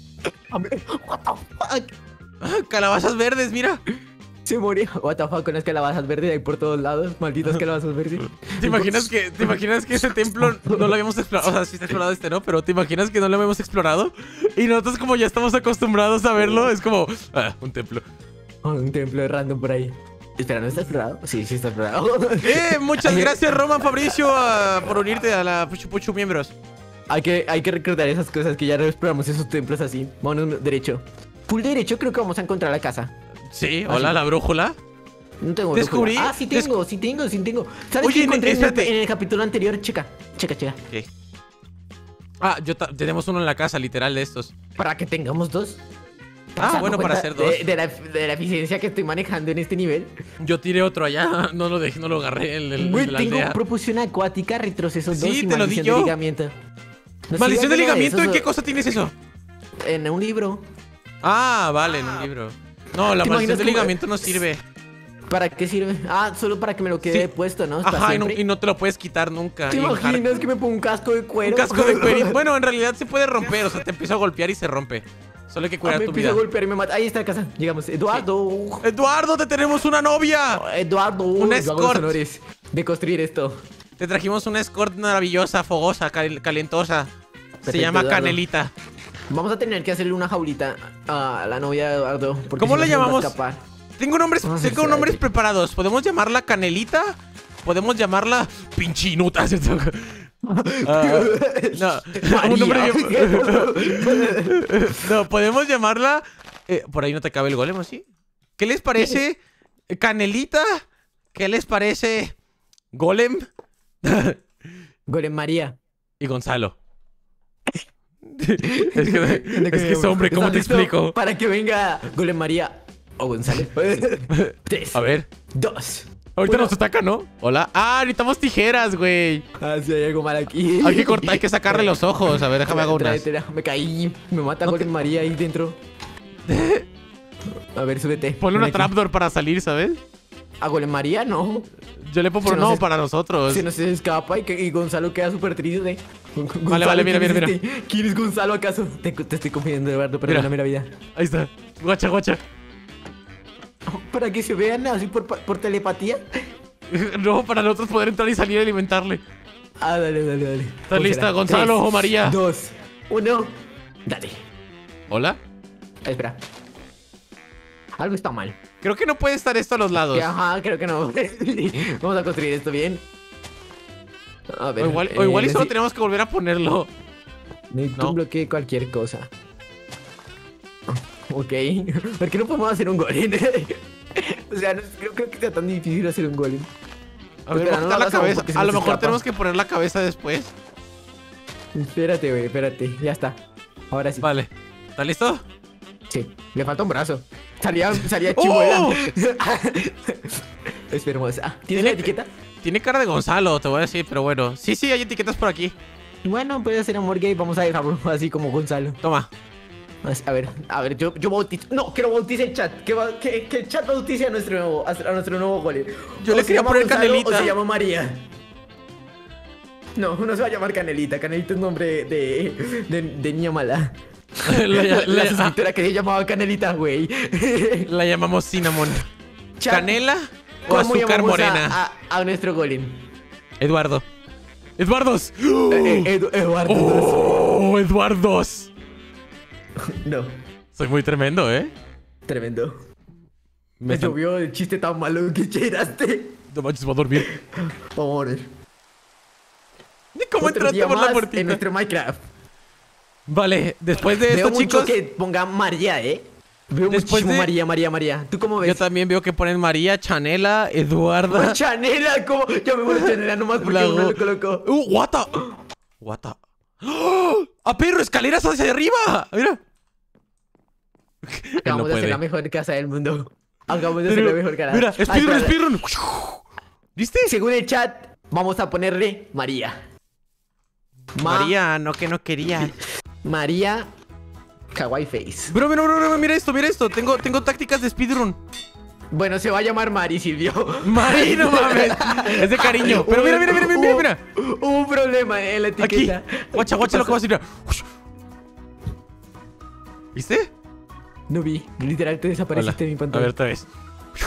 What the fuck? Ah, calabazas verdes, mira. Se murió. What the fuck con las calabazas verdes ahí por todos lados. Malditas calabazas verdes. ¿Te imaginas que, ¿Te imaginas que ese templo no lo habíamos explorado? O sea, sí está explorado este, ¿no? Pero ¿te imaginas que no lo habíamos explorado? Y nosotros como ya estamos acostumbrados a verlo, es como... Ah, un templo. Oh, un templo de random por ahí. Espera, ¿no está explorado? Sí, sí está explorado. Eh, muchas gracias, Roman Fabricio, ah, por unirte a la Puchu Puchu miembros. Hay que, hay que recordar esas cosas que ya no exploramos esos templos así. Vámonos derecho. Full derecho creo que vamos a encontrar la casa. Sí, hola, la brújula. No tengo Descubrí- brújula. Ah, sí tengo, sí tengo, sí tengo. ¿Sabes Oye, qué encontré en el, espérate. en el capítulo anterior? Checa, checa, checa. Ok. Ah, yo ta- tenemos uno en la casa, literal, de estos. Para que tengamos dos. Ah, bueno, para cuenta hacer dos. De, de la, de la eficiencia que estoy manejando en este nivel. Yo tiré otro allá. No lo dejé, no lo agarré. El, el, Güey, el de la tengo aldea. propulsión acuática, retroceso dos Sí, y te lo di maldición yo. de ligamiento. ¿No Maldición de sirve alguno ligamiento, ¿en esos qué o- cosa tienes eso? En un libro. Ah, vale, en un libro. No, la ¿Te maldición imaginas de cómo- ligamiento no sirve. ¿Para qué sirve? Ah, solo para que me lo quede Sí. puesto, ¿no? Para Ajá, y no, siempre. y no te lo puedes quitar nunca. ¿Te Y en imaginas hard- que me pongo un casco de Un cuero? casco de cuero. Bueno, en realidad se puede romper. O sea, te empieza a golpear y se rompe. Solo hay que Ah, cuidar me tu empiezo vida. a golpear y me mata. Ahí está la casa. Llegamos. Eduardo. Eduardo, te tenemos una novia. Eduardo. Una yo hago los escort. honores de construir esto. Te trajimos una escort maravillosa, fogosa, cal- calentosa. Se Perfecto, llama Eduardo. Canelita. Vamos a tener que hacerle una jaulita a la novia de Eduardo. porque ¿Cómo si no le se nos va a llamamos? escapar. Tengo nombres, Vamos a tengo hacer nombres algo. preparados. Podemos llamarla Canelita. Podemos llamarla Pinchinuta. ¿Cierto? Ah, no, un nombre bien- No, podemos llamarla. eh, por ahí no te cabe el golem, ¿o sí? ¿Qué les parece? Canelita. ¿Qué les parece? Golem Golem María. y Gonzalo. es que, es que es hombre, ¿cómo ¿Estás te listo? explico? Para que venga Golem María o Gonzalo. Tres. A ver. Dos. Ahorita Uno. nos ataca, ¿no? Hola. Ah, necesitamos tijeras, güey. Ah, sí, hay algo mal aquí. Hay que cortar, hay que sacarle los ojos. A ver, déjame hago unas. Tráetela. Me caí. Me mata Golem María ahí dentro. A ver, súbete. Ponle Ven una aquí. trapdoor para salir, ¿sabes? A Golem María no. Yo le pongo por Se nos no es- para nosotros. Se nos escapa y, que- y Gonzalo queda súper triste. Gonzalo, Vale, vale, mira, ¿quién mira, es este? ¿Quién es Gonzalo acaso? Te, te estoy confiando, Eduardo, perdóname la vida. Ahí está. Guacha, guacha. Para que se vean así por, pa- por telepatía. No, para nosotros poder entrar y salir a alimentarle. Ah, dale, dale, dale. ¿Estás lista, Gonzalo o María? Dos, uno, dale. ¿Hola? Ah, espera. Algo está mal. Creo que no puede estar esto a los lados. Que, ajá, creo que no. Vamos a construir esto bien. A O ver. igual, o igual y eh, solo necesi- tenemos que volver a ponerlo. Necesito no. un bloque de cualquier cosa. Ok. ¿Por qué no podemos hacer un golem? O sea, no creo, creo que sea tan difícil hacer un golem. A ver, Espera, voy a no quitar lo la hagamos cabeza. porque se A lo nos mejor escapa. tenemos que poner la cabeza después. Espérate, güey, espérate. Ya está. Ahora sí. Vale. ¿Estás listo? Sí. Le falta un brazo. Salía, salía ¡Oh! chimuela. Es hermosa. ¿Tienes la etiqueta? Tiene cara de Gonzalo, te voy a decir, pero bueno. Sí, sí, hay etiquetas por aquí. Bueno, puede ser amor gay. Vamos a dejarlo así como Gonzalo. Toma. A ver, a ver, yo, yo bautizo. No, que lo bautice el chat. Que, ba- que, que el chat bautice a nuestro nuevo, a nuestro nuevo golem. Yo O le se quería llama poner Gonzalo Canelita. O se llama María. No, no se va a llamar Canelita. Canelita es nombre de, de, de niña mala. la, La, la- suscriptora que se llamaba Canelita, güey. la llamamos Cinnamon. Chat, ¿Canela o ¿cómo azúcar llamamos morena? A, a, a nuestro golem. Eduardo. ¡Eduardos! Eh, eh, Edu- Eduardo. ¡Oh, Eduardos! No, Soy muy tremendo, ¿eh? tremendo. Me Me están- llovió el chiste tan malo que tiraste. No manches, voy a dormir. Vamos a morir. ¿Cómo Otro entraste día por la más puertita? en nuestro Minecraft. Vale, después de Veo esto, mucho chicos, que pongan María, ¿eh? Veo Después muchísimo de- María, María, María. ¿Tú cómo yo ves? también veo que ponen María, Chanela, Eduarda. Pues Chanela, ¿cómo? Yo me voy a Chanela nomás porque La uno go- lo colocó. ¡Uh, guata! ¡Guata! ¡Oh! ¡Ah, perro! ¡Escaleras hacia arriba! Mira. Él no Acabamos de hacer puede. la mejor casa del mundo. Acabamos de Pero, hacer la mejor casa. mira, Ah, speedrun, espera. speedrun. ¿Viste? Según el chat, vamos a ponerle María. Ma- María, no que no quería. María Kawaii Face. Bro, bro, bro, bro, mira esto, mira esto. Tengo, tengo tácticas de speedrun. Bueno, se va a llamar Mari, Silvio. Mari, no mames. Es de cariño. Pero mira, mira, mira, mira, mira, mira. Hubo un problema en la Aquí. etiqueta. Guacha, guacha lo que va a decir. ¿Viste? No vi. Literal, te Hola. desapareciste de mi A pantalla. ver, otra vez.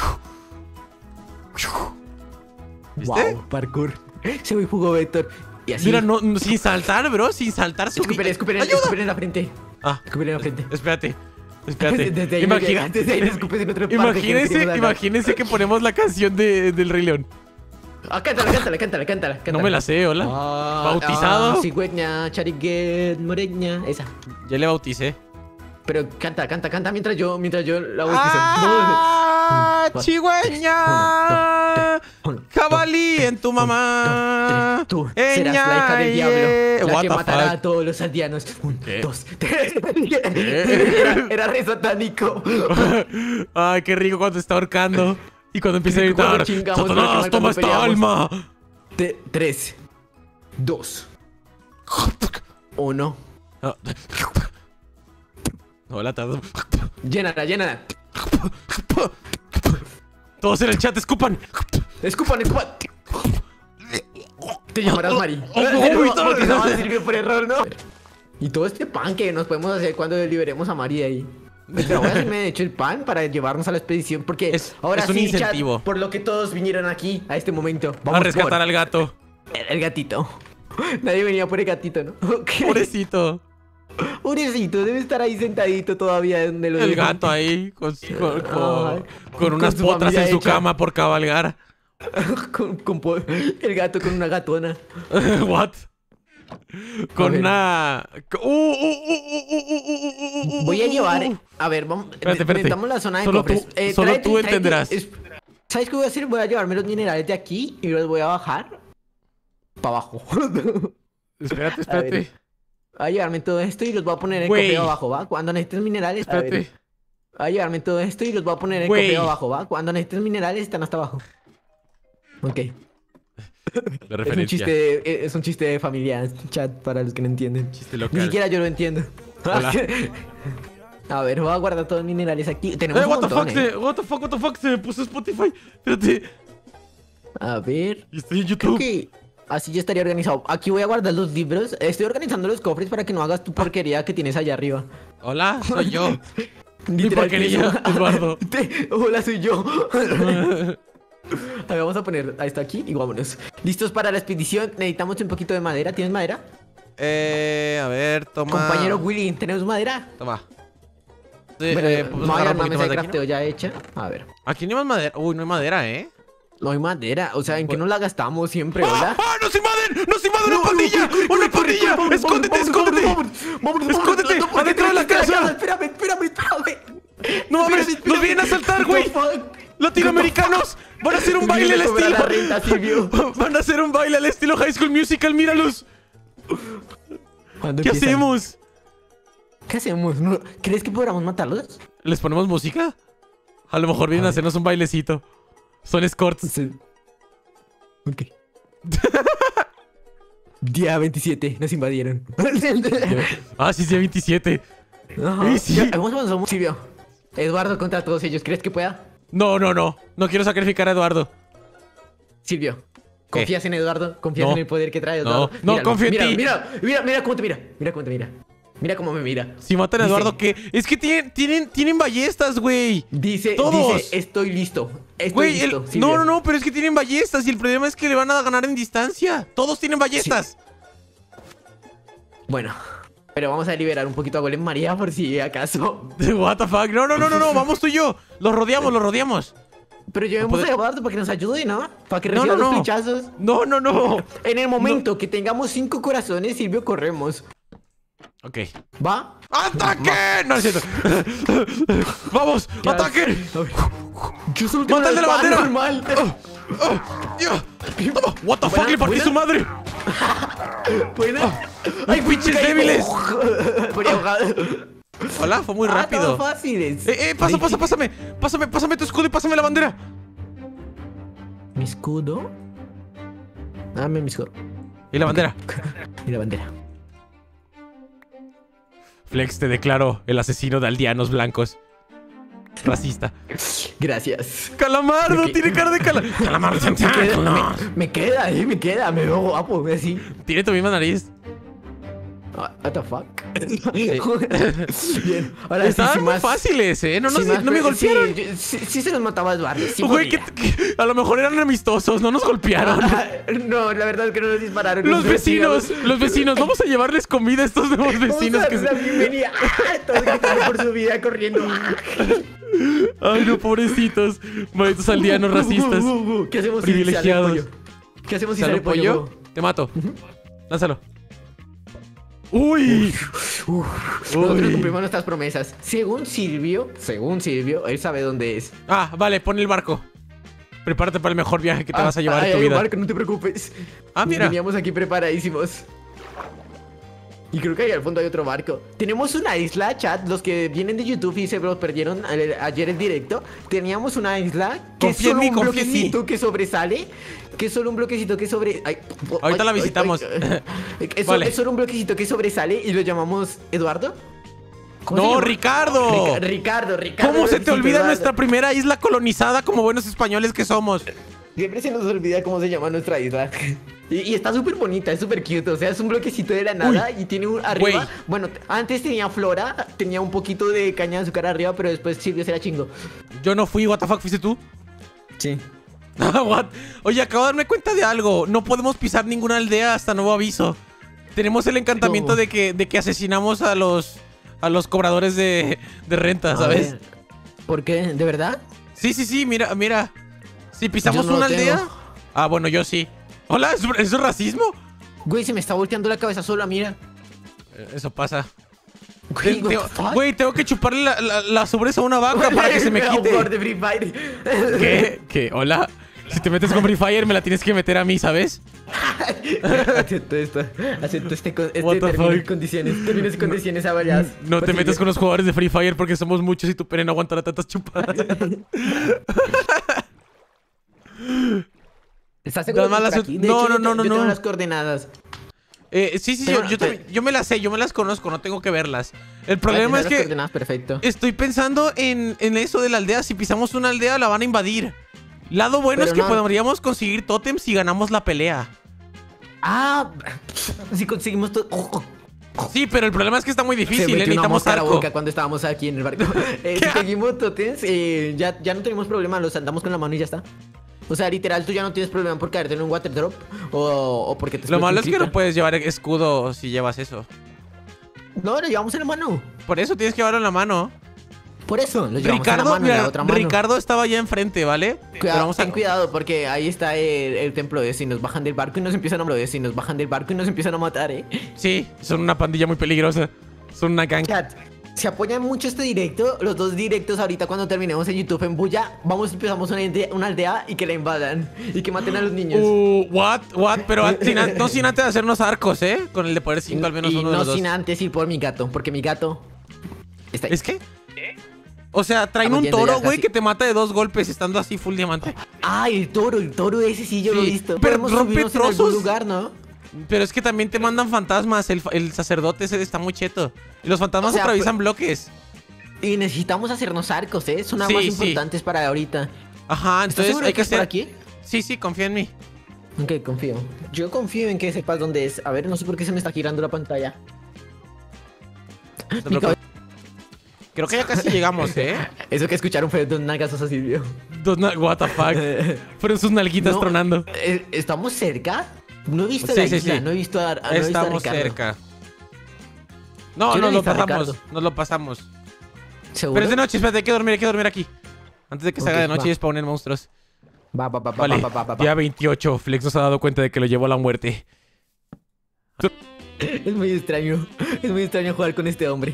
¿Viste? Wow, parkour. Se me jugó Vector. Y así. Mira, no, no, sin saltar, bro. Sin saltar. subí- Escúpele, escúpele, ¡Ayuda! escúpele en la frente. Ah, Escúpele en la frente. espérate. Espérate. Desde ahí Imagina- no llega, desde ahí no escupes en otro parte que no Imagínense, queremos hablar. imagínense que ponemos la canción de, del Rey León. Ah, cántala, cántala, cántala, cántala, cántala. No me la sé, hola. Ah, ¿Bautizado? Ah, cigüeña, chariguet, moreña. Esa. Ya le bauticé. Pero canta, canta, canta mientras yo, mientras yo la voy ¡Ah! Dos, ¡Chigüeña! uno, ¡Jabalí en tu mamá! Tú serás la hija del Eña, diablo, la what que the matará fuck? a todos los aldeanos. Un, ¿Qué? dos, tres. Era, era re satánico. Ay, qué rico cuando se está ahorcando. Y cuando empieza a Cuando gritar, chingamos, porque ¡Satanás, mal toma cuando esta peleamos. alma! Te- tres, dos, uno. Ah. Hola, Tado. Llénala, llénala. Todos en el chat escupan. Escupan, escupan. Te llamarás Mari. Oh, oh, Pero oh, bautizado sirvió por error, ¿no? Y todo este pan que nos podemos hacer cuando liberemos a Mari de ahí. Pero ahora sí me he hecho el pan para llevarnos a la expedición. Porque Es- ahora es un sí, incentivo. chat, por lo que todos vinieron aquí a este momento. A Vamos rescatar por al gato. el, el gatito. Nadie venía por el gatito, ¿no? Ok. Pobrecito. Pobrecito, debe estar ahí sentadito todavía donde lo El dejan. gato ahí con, con, con- Ay, con con unas su potras familia en su hecha. cama por cabalgar. con, con po- el gato con una gatona. What? Con ver. una. Uh, uh, uh, uh, uh, uh, uh, uh, Voy a uh, llevar. uh, uh. A ver, vamos. Espérate, espérate. Metamos la zona de Solo cofres. tú- Eh, solo tráete- tú tráete- entenderás. es- ¿Sabes qué voy a hacer? Voy a llevarme los minerales de aquí y los voy a bajar para abajo. Espérate, A ver. espérate. Voy a llevarme todo esto y los voy a poner en el Güey. cofre abajo, ¿va? Cuando necesites minerales. A ver. Espérate. Voy a llevarme todo esto y los voy a poner en el Güey. cofre abajo, ¿va? Cuando necesites minerales están hasta abajo. Ok. De Es un referencia. chiste de, es un chiste de familia, chat, para los que no entienden. Chiste Ni local. siquiera yo lo entiendo. Hola. A ver, voy a guardar todos los minerales aquí. Tenemos Eh, un what the montón, fuck, eh. se, what the fuck, what the fuck, se me puso Spotify. Espérate. A ver. Y estoy en Creo YouTube. que así ya estaría organizado. Aquí voy a guardar los libros. Estoy organizando los cofres para que no hagas tu porquería que tienes allá arriba. Hola, soy yo. Mi Literal, porquería, tienes un- Eduardo. Te- Hola, soy yo. A ver, vamos a poner a esto aquí y vámonos. ¿Listos para la expedición? Necesitamos un poquito de madera. ¿Tienes madera? Eh, a ver, toma. Compañero Willy, ¿tenemos madera? Toma. Sí, Bueno, eh, me ¿podemos voy a agarrar dar un una poquito mesa de más de aquí, crafteo ya hecha. A ver. no? Aquí no hay más madera. Uy, no hay madera, ¿eh? No hay madera. O sea, ¿en qué Bueno. no la gastamos siempre, ¡Ah! hola? ¡Ah! ¡Nos invaden! ¡Nos invaden una No, pandilla! no, corre, corre, ¡Una corre, pandilla! corre, ¡Escóndete, vámonos, escóndete! vámonos, vámonos, ¡Escóndete! vámonos, vámonos, ¡Adentro de la espérame, casa! Espérame, espérame, espérame. ¡No mames! Espérame, ¡Nos vienen a asaltar, güey! What the fuck? ¡Latinoamericanos! ¡Van a hacer un Nos baile al vienen a cobrar estilo! la renta, Silvio. ¡Van a hacer un baile al estilo High School Musical! ¡Míralos! ¿Cuándo ¿Qué empiezan? hacemos? ¿Qué hacemos? No, ¿crees que podamos matarlos? ¿Les ponemos música? A lo mejor vienen a hacernos un bailecito. Son escorts. Sí. Ok. Día veintisiete, nos invadieron. Ah, sí, sí, veintisiete. Ajá. Sí, sí. Ya, vamos a avanzar, Silvio. Eduardo contra todos ellos, ¿crees que pueda? No, no, no. No quiero sacrificar a Eduardo. Silvio, ¿confías en Eduardo? ¿Confías No. en el poder que trae No, Eduardo? no, Míralo, confío en míralo, ti. Mira, mira, mira cómo te mira. Mira cómo te mira. Mira cómo me mira. Si matan a Dice- Eduardo, ¿qué? Es que tienen, tienen, tienen ballestas, güey. Dice, Todos. dice, estoy listo. Estoy Güey, el- listo, Silvio. no, no, no, pero es que tienen ballestas y el problema es que le van a ganar en distancia. Todos tienen ballestas. Bueno, pero vamos a liberar un poquito a Golem María por si acaso. What the fuck. No, no, no, no, no. Vamos tú y yo. Los rodeamos, los rodeamos. Pero llevemos puede- a Eduardo para que nos ayude, ¿no? Para que No, reciba no, los no. flechazos. No, no, no. En el momento que tengamos cinco corazones, Silvio, corremos. Ok. ¿Va? ¡Ataquen! No es cierto. ¡Vamos! Ya- ¡Ataquen! A ver. Yo solo tengo ¡Mátale la espada bandera! normal. ¡Oh! Dios. ¡Oh! ¡What the fuck! Buena- ¡Le partí buena. su madre! Buena. ¡Ay, pinches caí. débiles! Morí ahogado. Hola, fue muy Ah, rápido. todo fáciles. Eh, eh, pasa, pasa, pásame. Pásame, pásame tu escudo y pásame la bandera. ¿Mi escudo? Dame mi escudo. Y la bandera. Y la bandera. Flex te declaró el asesino de aldeanos blancos. Racista. Gracias. ¡Calamardo! Ok. ¡Tiene cara de cala... ¡Calamardo! Me queda, me, me queda, eh, me queda. Me veo guapo, así. Tiene tu misma nariz. Ah, What the fuck. Bien. Ahora sí, Estaban sin muy más. fáciles, ¿eh? No, nos- sin más, no me sí, golpearon. yo- Sí, sí se nos mataba Eduardo. Sí Güey, que, podía. que- a lo mejor eran amistosos, no nos golpearon. Ah, no, la verdad es que no nos dispararon. Los vecinos, los vecinos, vamos a llevarles comida a estos nuevos vecinos que que se... bienvenida. Todos gritando por su vida corriendo. Ay, no, pobrecitos. Malditos aldeanos racistas. ¿Qué hacemos si sale Privilegiados. pollo? ¿Qué hacemos si ¿Sale sale un pollo? pollo? Te mato. Lánzalo. ¡Uy! Uf, nosotros Uy. cumplimos nuestras promesas. Según Silvio, según Silvio, él sabe dónde es. Ah, vale, pon el barco. Prepárate para el mejor viaje que te Ah, vas a llevar ay, en tu ay, vida. Marco, no te preocupes. Ah, mira. Veníamos aquí preparadísimos. Y creo que ahí al fondo hay otro barco. Tenemos una isla, chat. Los que vienen de YouTube y se lo perdieron el- ayer el directo. Teníamos una isla que Confía es en solo mí, un confía en mí. bloquecito que sobresale. Que es solo un bloquecito que sobre. ay, Ahorita ay, la ay, visitamos. ay, ay. Es, Vale. es solo un bloquecito que sobresale y lo llamamos Eduardo. ¿Cómo se ¡No, llama? Ricardo! Rica- Ricardo, Ricardo. ¿Cómo se te Luisito olvida Eduardo. nuestra primera isla colonizada como buenos españoles que somos? Siempre se nos olvida cómo se llama nuestra isla. Y, y está súper bonita, es súper cute. O sea, es un bloquecito de la nada y tiene un arriba. Güey. Bueno, t- antes tenía flora, tenía un poquito de caña de azúcar arriba, pero después Silvio se la chingó. Yo no fui, what the fuck, ¿fuiste tú? Sí. What? Oye, acabo de darme cuenta de algo. No podemos pisar ninguna aldea hasta nuevo aviso. Tenemos el encantamiento ¿Cómo? de que, de que asesinamos a los a los cobradores de, de renta, ¿sabes? ¿Por qué? ¿De verdad? Sí, sí, sí, mira, mira. Si pisamos Yo no una lo aldea. tengo. Ah, bueno, yo sí. Hola, ¿eso eso es racismo? Güey, se me está volteando la cabeza sola, mira. Eh, Eso pasa. Güey, Te- what tengo- the fuck? Güey, tengo que chuparle la, la, la sobreza a una vaca para que se me Un quite. jugador de Free Fire. ¿Qué? ¿Qué? Hola. Si te metes con Free Fire, me la tienes que meter a mí, ¿sabes? Acepto esto. Acepto este, con- este What the término y fuck? condiciones. Términos y condiciones avaladas. No te Por metas Silvio. con los jugadores de Free Fire porque somos muchos y tu pene no aguantará tantas chupadas. ¿Estás seguro Las que es malas- por aquí? De no, hecho, no, yo no, te- no, yo tengo no. las coordenadas. Eh, sí, sí, Pero- yo, yo, pero- también- yo me las sé, yo me las conozco, no tengo que verlas. El problema Ah, es tienes las que coordenadas, perfecto. estoy pensando en, en eso de la aldea. Si pisamos una aldea, la van a invadir. Lado bueno Pero es que no- podríamos conseguir tótems si ganamos la pelea. Ah, si conseguimos todo. Oh, Sí, pero el problema es que está muy se difícil, metió eh, una necesitamos mosca a la arco. boca cuando estábamos aquí en el barco. Eh, si conseguimos totems, eh, ya, ya no tenemos problema, los andamos con la mano y ya está. O sea, literal, tú ya no tienes problema por caerte en un water drop o, o porque te Lo explote malo un es que creeper. no puedes llevar escudo si llevas eso. No, lo llevamos en la mano. Por eso tienes que llevarlo en la mano. Por eso, lo llevamos en Ricardo, la mano, en mira, la otra mano. Ricardo estaba allá enfrente, ¿vale? Pero Cuidado, vamos a- ten cuidado porque ahí está el, el templo de si nos bajan del barco y nos empiezan a de si nos bajan del barco y nos empiezan a matar, eh. Sí, son una pandilla muy peligrosa. Son una gang. Chat, si apoyan mucho este directo, los dos directos ahorita cuando terminemos en YouTube en Bulla, vamos empezamos una aldea, una aldea y que la invadan y que maten a los niños. Uh, what, what, pero a- sin an- no sin antes de hacernos arcos, ¿eh? Con el de poder cinco al menos y uno de no los dos. sin antes ir por mi gato, porque mi gato está ahí. ¿Es que? O sea, traen Estamos un yendo toro, ya güey, casi. que te mata de dos golpes estando así full diamante. Ay, el toro, el toro ese sí yo lo he Sí, visto. pero Podemos rompe subirnos en algún trozos. lugar, ¿no? Pero es que también te mandan fantasmas. El, fa- el sacerdote ese está muy cheto. Y los fantasmas O sea, atraviesan bloques. Y necesitamos hacernos arcos, ¿eh? Son armas Sí, sí. importantes para ahorita. Ajá, ¿Estás entonces seguro hay de que es por hacer. aquí? Sí, sí, confía en mí. Ok, confío. Yo confío en que sepas dónde es. A ver, no sé por qué se me está girando la pantalla. No te Mi preocupes. cabeza- Creo que ya casi llegamos, ¿eh? Eso que escucharon fue dos nalgazos a Silvio. Dos na- What the fuck. Fueron sus nalguitas No, tronando. eh, ¿Estamos cerca? No he visto Sí, la sí, isla, sí. no he visto a, a- no he visto a Estamos Ricardo. cerca. No, Yo no nos he lo visto a pasamos. Ricardo. Nos lo pasamos. ¿Seguro? Pero es de noche, espérate, hay que dormir, hay que dormir aquí. Antes de que se Ok, haga de noche va. y spawnen monstruos. Va, va, va, va, Vale, va, va, va, va. día veintiocho. Flex nos ha dado cuenta de que lo llevó a la muerte. Es muy extraño. Es muy extraño jugar con este hombre.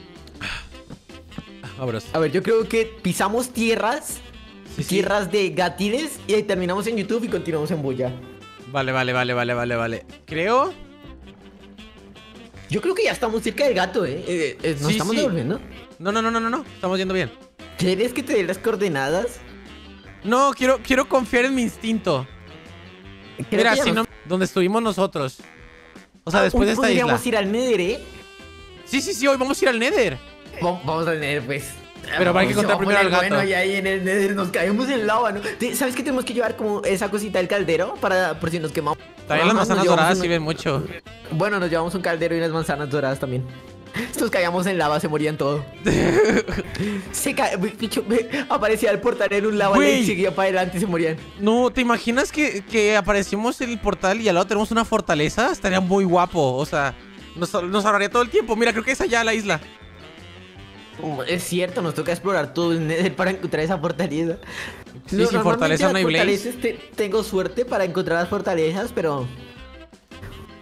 Vámonos. A ver, yo creo que pisamos tierras. Sí, sí. Tierras de gatines y ahí terminamos en YouTube y continuamos en Bulla. Vale, vale, vale, vale, vale, vale. Creo. Yo creo que ya estamos cerca del gato, ¿eh? eh, eh, Nos Sí, estamos sí. devolviendo. No, no, no, no, no, no. Estamos yendo bien. ¿Quieres que te dé las coordenadas? No, quiero, quiero confiar en mi instinto. Creo Mira, que ya si nos- no. Donde estuvimos nosotros. O sea, Ah, después hoy de esta isla. podríamos ir al Nether, ¿eh? Sí, sí, sí, hoy vamos a ir al Nether. Va- Vamos al Nether, pues. Pero hay que Se va encontrar a primero poner al gato. Bueno, y ahí en el Nether nos caemos en lava, ¿no? Te- ¿Sabes que tenemos que llevar como esa cosita del caldero? Para, por si nos quemamos. También las Ajá, manzanas nos llevamos doradas una- sirven mucho. Bueno, nos llevamos un caldero y unas manzanas doradas también. Estos caíamos en lava, se morían todo. Se cae, bicho, ve, aparecía el portal en un lava Güey. y seguía para adelante y se morían. No, ¿te imaginas que, que aparecimos en el portal y al lado tenemos una fortaleza? Estaría muy guapo. O sea, nos, nos ahorraría todo el tiempo. Mira, creo que es allá la isla. Oh, es cierto, nos toca explorar todo el Nether para encontrar esa fortaleza. Sí, No, sin normalmente fortaleza las no hay blaze. fortalezas te- tengo suerte para encontrar las fortalezas, pero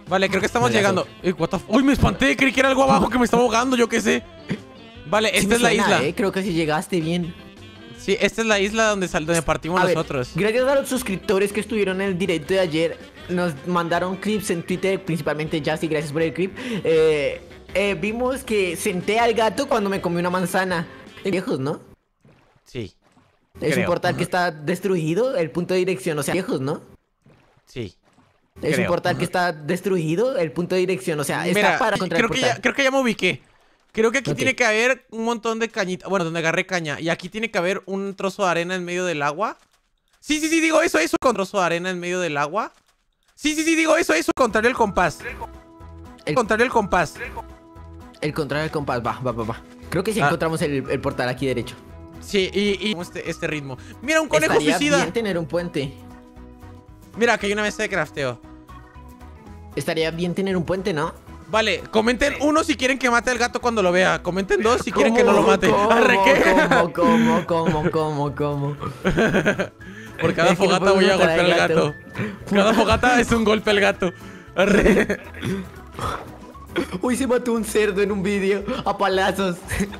Vale, creo que estamos Me la llegando. Eh, what the f- Uy, me espanté, creí que era algo abajo que me estaba ahogando, yo qué sé. Vale, Sí esta me es la suena, isla. eh, Creo que si llegaste bien. Sí, esta es la isla donde, sal donde partimos A ver, nosotros. gracias a los suscriptores que estuvieron en el directo de ayer, nos mandaron clips en Twitter, principalmente Jassy, gracias por el clip. Eh, eh, vimos que senté al gato cuando me comí una manzana. Viejos, ¿no? Sí, Es Creo. un portal que está destruido, el punto de dirección, o sea, viejos, ¿no? sí. Es un Creo. portal que está destruido, el punto de dirección, o sea, está Mira, para contra creo el que, portal. ya, creo que ya me ubiqué. Creo que aquí Ok. tiene que haber un montón de cañita. Bueno, donde agarré caña. Y aquí tiene que haber un trozo de arena en medio del agua. Sí, sí, sí, digo eso, eso. Con trozo de arena en medio del agua. Sí, sí, sí, digo eso, eso. Contrario al compás. El- Contrario al compás. El contrario del compás, va, va, va, va. Creo que sí Ah. encontramos el, el portal aquí derecho. Sí, y, y este, este ritmo. Mira, un conejo Estaría suicida. bien tener un puente. Mira, que hay una mesa de crafteo. Estaría bien tener un puente, ¿no? Vale, comenten uno si quieren que mate al gato cuando lo vea. Comenten dos si quieren que no lo mate. ¿Cómo, Arre, ¿qué? ¿Cómo, cómo, cómo, cómo, cómo? Por cada Es que no fogata voy a podemos matar golpear al al gato. gato. Cada fogata es un golpe al gato. Arre. Uy, se mató un cerdo en un vídeo a palazos.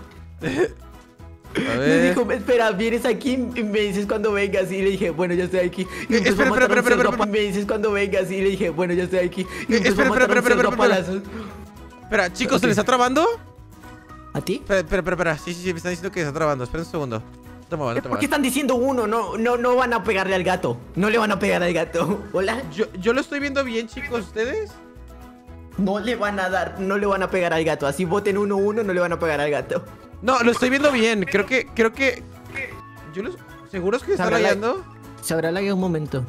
A Me ver. dijo, espera, vienes aquí y me dices cuando vengas. Y le dije, bueno, ya estoy aquí. Y Eh, empezó espera, a matar espera, un cerdo espera, a pa- Me dices cuando vengas. Y le dije, bueno, ya estoy aquí. Y Eh, empezó espera, a matar espera, un cerdo espera, a espera, palazos. Espera, chicos, Ok. ¿se les está trabando? ¿A ti? Espera, espera, espera, espera. Sí, sí, sí, me están diciendo que se está trabando. Espera un segundo. No te muevas, no te ¿Por qué muevas. están diciendo uno? No, no, no van a pegarle al gato. No le van a pegar al gato. Hola. Yo, yo lo estoy viendo bien, chicos. ¿Ustedes? No le van a dar, no le van a pegar al gato. Así voten uno uno, no le van a pegar al gato. No, lo estoy viendo bien. Creo que, creo que. Yo lo. ¿Seguros que está Sabrá la- lagueando? Se habrá lagueado un momento.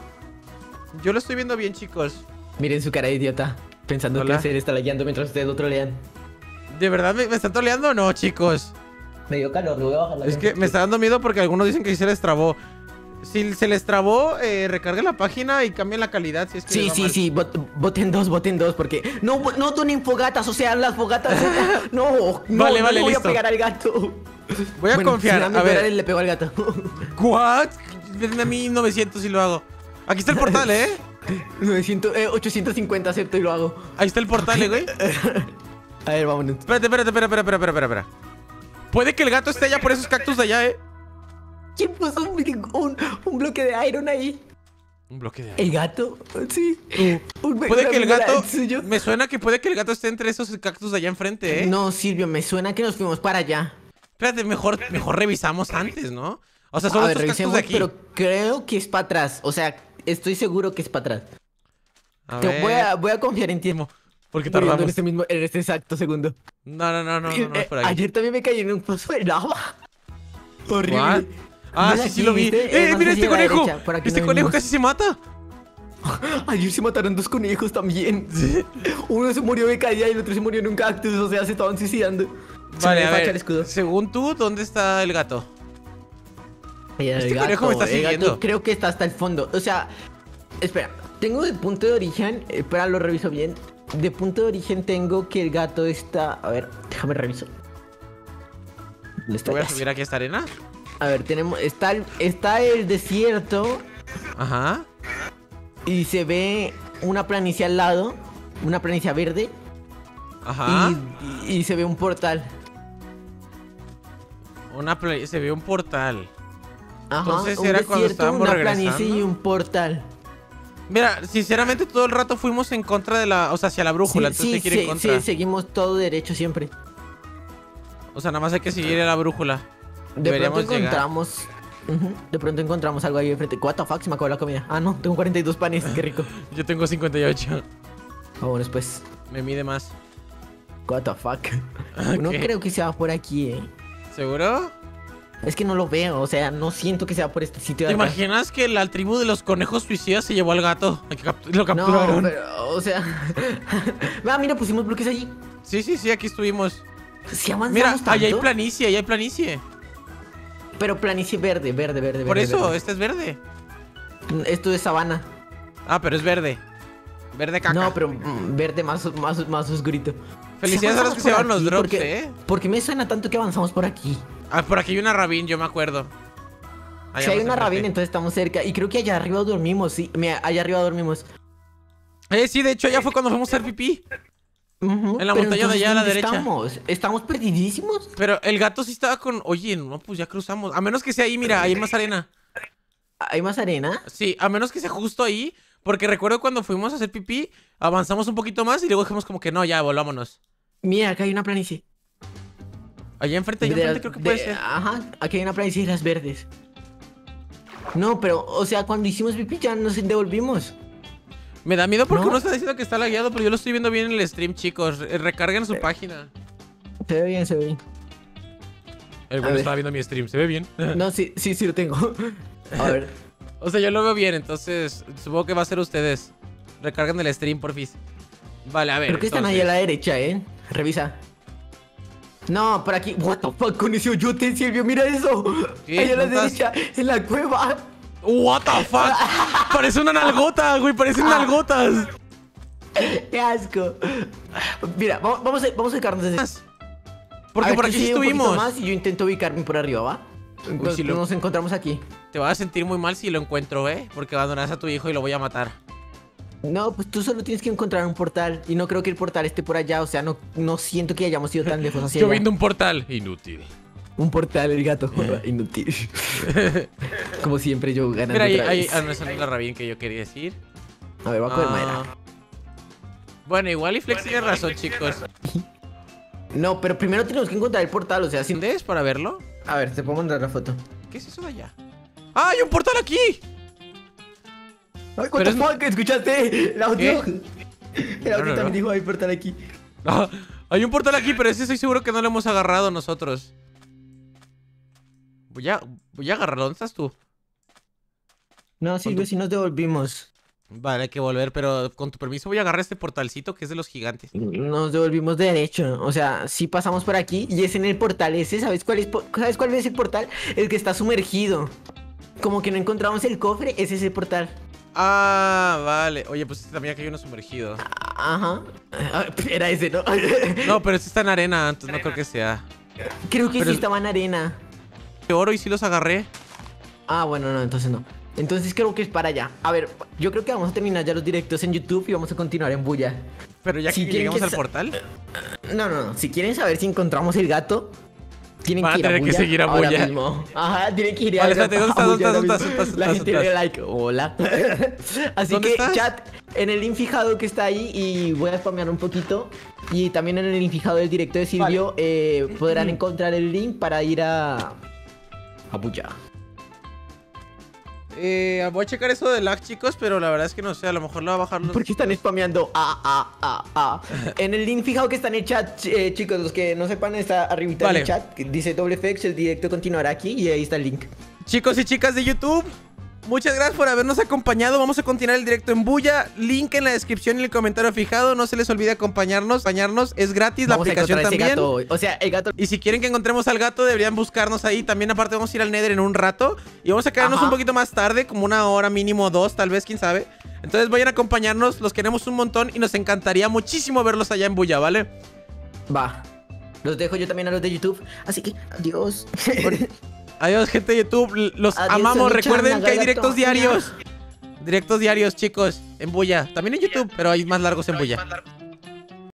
Yo lo estoy viendo bien, chicos. Miren su cara de idiota. Pensando Hola. que se le está lagueando mientras ustedes otro lean. ¿De verdad me, me están troleando o no, chicos? Me dio calor, lo voy a bajar la Es que me está dando miedo porque algunos dicen que sí se les trabó. Si se les trabó, eh, recarguen la página y cambien la calidad si es que Sí, les va sí, mal. sí, vot- voten dos, voten dos, porque no, no donen fogatas, o sea, las fogatas, no, no, Vale, no vale, le voy listo. a pegar al gato. Voy a Bueno, confiar. si me A dan mi ver. le pego al gato. ¿What? Denme a mí novecientos y lo hago. Aquí está el portal, ¿eh? novecientos, eh, ochocientos cincuenta acepto y lo hago. Ahí está el portal, ¿eh, güey? A ver, vámonos. Espérate, espérate, espera, espera, espera, espera, espera. Puede que el gato esté allá por esos cactus de allá, ¿eh? ¿Quién puso un, un, un bloque de iron ahí? Un bloque de ¿El gato? Sí. Un- Puede una que el amiga gato... suyo. Me suena que puede que el gato esté entre esos cactus de allá enfrente, ¿eh? No, Silvio, me suena que nos fuimos para allá. Espérate, mejor, mejor revisamos antes, ¿no? O sea, son A ver, estos cactus revisemos, de aquí. pero creo que es para atrás. O sea, estoy seguro que es para atrás. A Te ver, voy, a, voy a confiar en ti. porque Muriendo tardamos. en este mismo, en este exacto segundo. No, no, no, no, no, no, Eh, es por ahí. Ayer también me caí en un pozo de lava. Horrible. What? Ah, ¿No sí, la sí lo vi. viste? ¡Eh, Eh, mira más este hacia la conejo! derecha, por aquí Este no conejo venimos. casi se mata. Ayer se mataron dos conejos también. Uno se murió de caída y el otro se murió en un cactus. O sea, se estaban suicidando. Se Vale, me a facha ver. el escudo. Según tú, ¿dónde está el gato? Ay, el Este conejo me está el gato siguiendo. creo que está hasta el fondo. O sea, espera. Tengo de punto de origen. Espera, lo reviso bien. De punto de origen tengo que el gato está. A ver, déjame reviso. ¿Dónde está? Voy a subir aquí esta arena. A ver, tenemos. Está el, está el desierto. Ajá. Y se ve una planicie al lado. Una planicie verde. Ajá. Y, y se ve un portal. Una play- se ve un portal. Ajá, Entonces un era cuando desierto, estábamos una regresando. planicie y un portal. Mira, sinceramente todo el rato fuimos en contra de la... O sea, hacia la brújula. Sí, entonces sí, hay que ir en sí, contra. sí, seguimos todo derecho siempre. O sea, nada más hay que seguir a la brújula. De Deberíamos pronto llegar. encontramos. Ujú, de pronto encontramos algo ahí de frente. What the fuck, se me acabó la comida. Ah, no, tengo cuarenta y dos panes, qué rico. Yo tengo cincuenta y ocho. Vámonos pues. Me mide más. What the fuck. No Ok. creo que sea por aquí, eh. ¿Seguro? Es que no lo veo, o sea, no siento que sea por este sitio ¿Te de acá. imaginas que la tribu de los conejos suicidas se llevó al gato? Hay que cap- Lo No, capturaron. pero, o sea. Ah, mira, pusimos bloques allí. Sí, sí, sí, aquí estuvimos. Si avanzamos Mira, tanto. ahí hay planicie, ahí hay planicie. Pero planicie verde, verde, verde, Por verde, eso, verde. este es verde. Esto es sabana. Ah, pero es verde. Verde caca. No, pero mm, verde más, más, más oscurito. Felicidades Si a los que se avanzamos llevan los por drops, aquí, ¿eh? ¿Por qué me suena tanto que avanzamos por aquí? Ah, por aquí hay una rabín, yo me acuerdo. Ahí Si hay vamos una enfrente. rabina, entonces estamos cerca. Y creo que allá arriba dormimos, sí. Mira, allá arriba dormimos. Eh, sí, de hecho, ya fue cuando fuimos a hacer pipí. Ujú, En la pero montaña de entonces, allá a la ¿dónde derecha. Estamos, estamos perdidísimos. Pero el gato sí estaba con... Oye, no, pues ya cruzamos. A menos que sea ahí, mira, ahí hay más arena. ¿Hay más arena? Sí, a menos que sea justo ahí. Porque recuerdo cuando fuimos a hacer pipí, avanzamos un poquito más y luego dijimos como que no, ya, volvámonos. Mira, acá hay una planicie. Allá enfrente, allá De- enfrente creo que de- puede ser. Ajá, aquí hay una planicie de las verdes. No, pero, o sea, cuando hicimos pipí ya nos devolvimos. Me da miedo porque ¿No? uno está diciendo que está lagueado, pero yo lo estoy viendo bien en el stream, chicos. Re- Recarguen su página. Se ve bien, se ve bien. El A bueno ver. estaba viendo mi stream, se ve bien. No, sí, sí, sí lo tengo. A ver. O sea, yo lo veo bien, entonces supongo que va a ser ustedes. Recarguen el stream, porfis. Vale, a ver. Creo que están ahí a la derecha, ¿eh? Revisa. No, por aquí. What the fuck con ese hoyote, Silvio, mira eso. ¿Qué? Ahí a la ¿Dónde derecha, en la cueva. What the fuck. Parece una nalgota, güey, parecen nalgotas. Qué asco. Mira, vamos, vamos a, vamos a acercarnos desde... Porque A ver, por tú aquí sí sigue un poquito estuvimos. más y yo intento ubicarme por arriba, ¿va? Entonces si lo- nos encontramos aquí. Te vas a sentir muy mal si lo encuentro, ¿eh? Porque abandonarás a tu hijo y lo voy a matar. No, pues tú solo tienes que encontrar un portal. Y no creo que el portal esté por allá. O sea, no, no siento que hayamos ido tan lejos hacia Yo allá. viendo un portal. Inútil. Un portal, el gato. Inútil. Como siempre, yo ganando Mira, ahí, otra ahí vez. ah, no, esa no es la rabien que yo quería decir. A ver, voy a coger Ah, madera. Bueno, igual y Flex tiene razón, chicos. No, pero primero tenemos que encontrar el portal. O sea, si... ¿Dónde es para verlo? A ver, te puedo mandar la foto. ¿Qué es eso de allá? ¡Ah, hay un portal aquí! Ay, what Pero the es- fuck, ¿escuchaste? El audio. ¿Qué? El audio No, no, no. también dijo, hay portal aquí. Ah, hay un portal aquí, pero ese estoy seguro que no lo hemos agarrado nosotros. Voy a, voy a agarrarlo. ¿Dónde estás tú? No, Silvio, ¿Cuánto? si nos devolvimos. Vale, hay que volver, pero con tu permiso voy a agarrar este portalcito que es de los gigantes. Nos devolvimos derecho. O sea, sí pasamos por aquí y es en el portal ese. ¿Sabes cuál es, po- ¿sabes cuál es el portal? El que está sumergido. Como que no encontramos el cofre, ese es el portal. Ah, vale. Oye, pues también aquí hay uno sumergido. Ajá. Ah, Era ese, ¿no? No, pero este está en arena, entonces no creo que sea. Creo que Pero sí es- estaba en arena. De oro y sí los agarré. Ah, bueno, no, entonces no. Entonces creo que es para allá. A ver, yo creo que vamos a terminar ya los directos en YouTube y vamos a continuar en Bulla. Pero ya Si que quieren llegamos que al sa- portal. No, no, no. Si quieren saber si encontramos el gato, tienen Van a que ir a tener que Bulla seguir a ahora Bulla. mismo. Ajá, tienen que ir Vale, a, espérate, ¿dónde a estás? Bulla ¿Dónde ahora estás? mismo. ¿Dónde estás? La ¿Dónde gente estás? le da like. Hola. Así ¿Dónde que, estás? chat, en el link fijado que está ahí, y voy a spamear un poquito. Y también en el link fijado del directo de Silvio, eh, podrán encontrar el link para ir a. a Bulla. Eh, voy a checar eso de lag, chicos, pero la verdad es que no sé, a lo mejor lo va a bajar los... ¿Por qué están spameando A, A, A, A? En el link fijado que está en el chat, ch- eh, chicos, los que no sepan, está arribita Vale. en el chat, que dice doble F X, el directo continuará aquí y ahí está el link. Chicos y chicas de YouTube, muchas gracias por habernos acompañado. Vamos a continuar el directo en Bulla. Link en la descripción y en el comentario fijado. No se les olvide acompañarnos. Acompañarnos. Es gratis la Vamos a aplicación encontrar ese también. gato hoy. O sea, el gato... Y si quieren que encontremos al gato, deberían buscarnos ahí. También aparte vamos a ir al Nether en un rato. Y vamos a quedarnos Ajá. un poquito más tarde, como una hora mínimo, dos, tal vez, quién sabe. Entonces vayan a acompañarnos, los queremos un montón y nos encantaría muchísimo verlos allá en Bulla, ¿vale? Va. Los dejo yo también a los de YouTube. Así que, adiós. Adiós, gente de YouTube. Los Adiós, amamos. Sony-chan, Recuerden que hay Nagato. directos diarios. Directos diarios, chicos. En Bulla. También en YouTube, pero hay más largos en Bulla.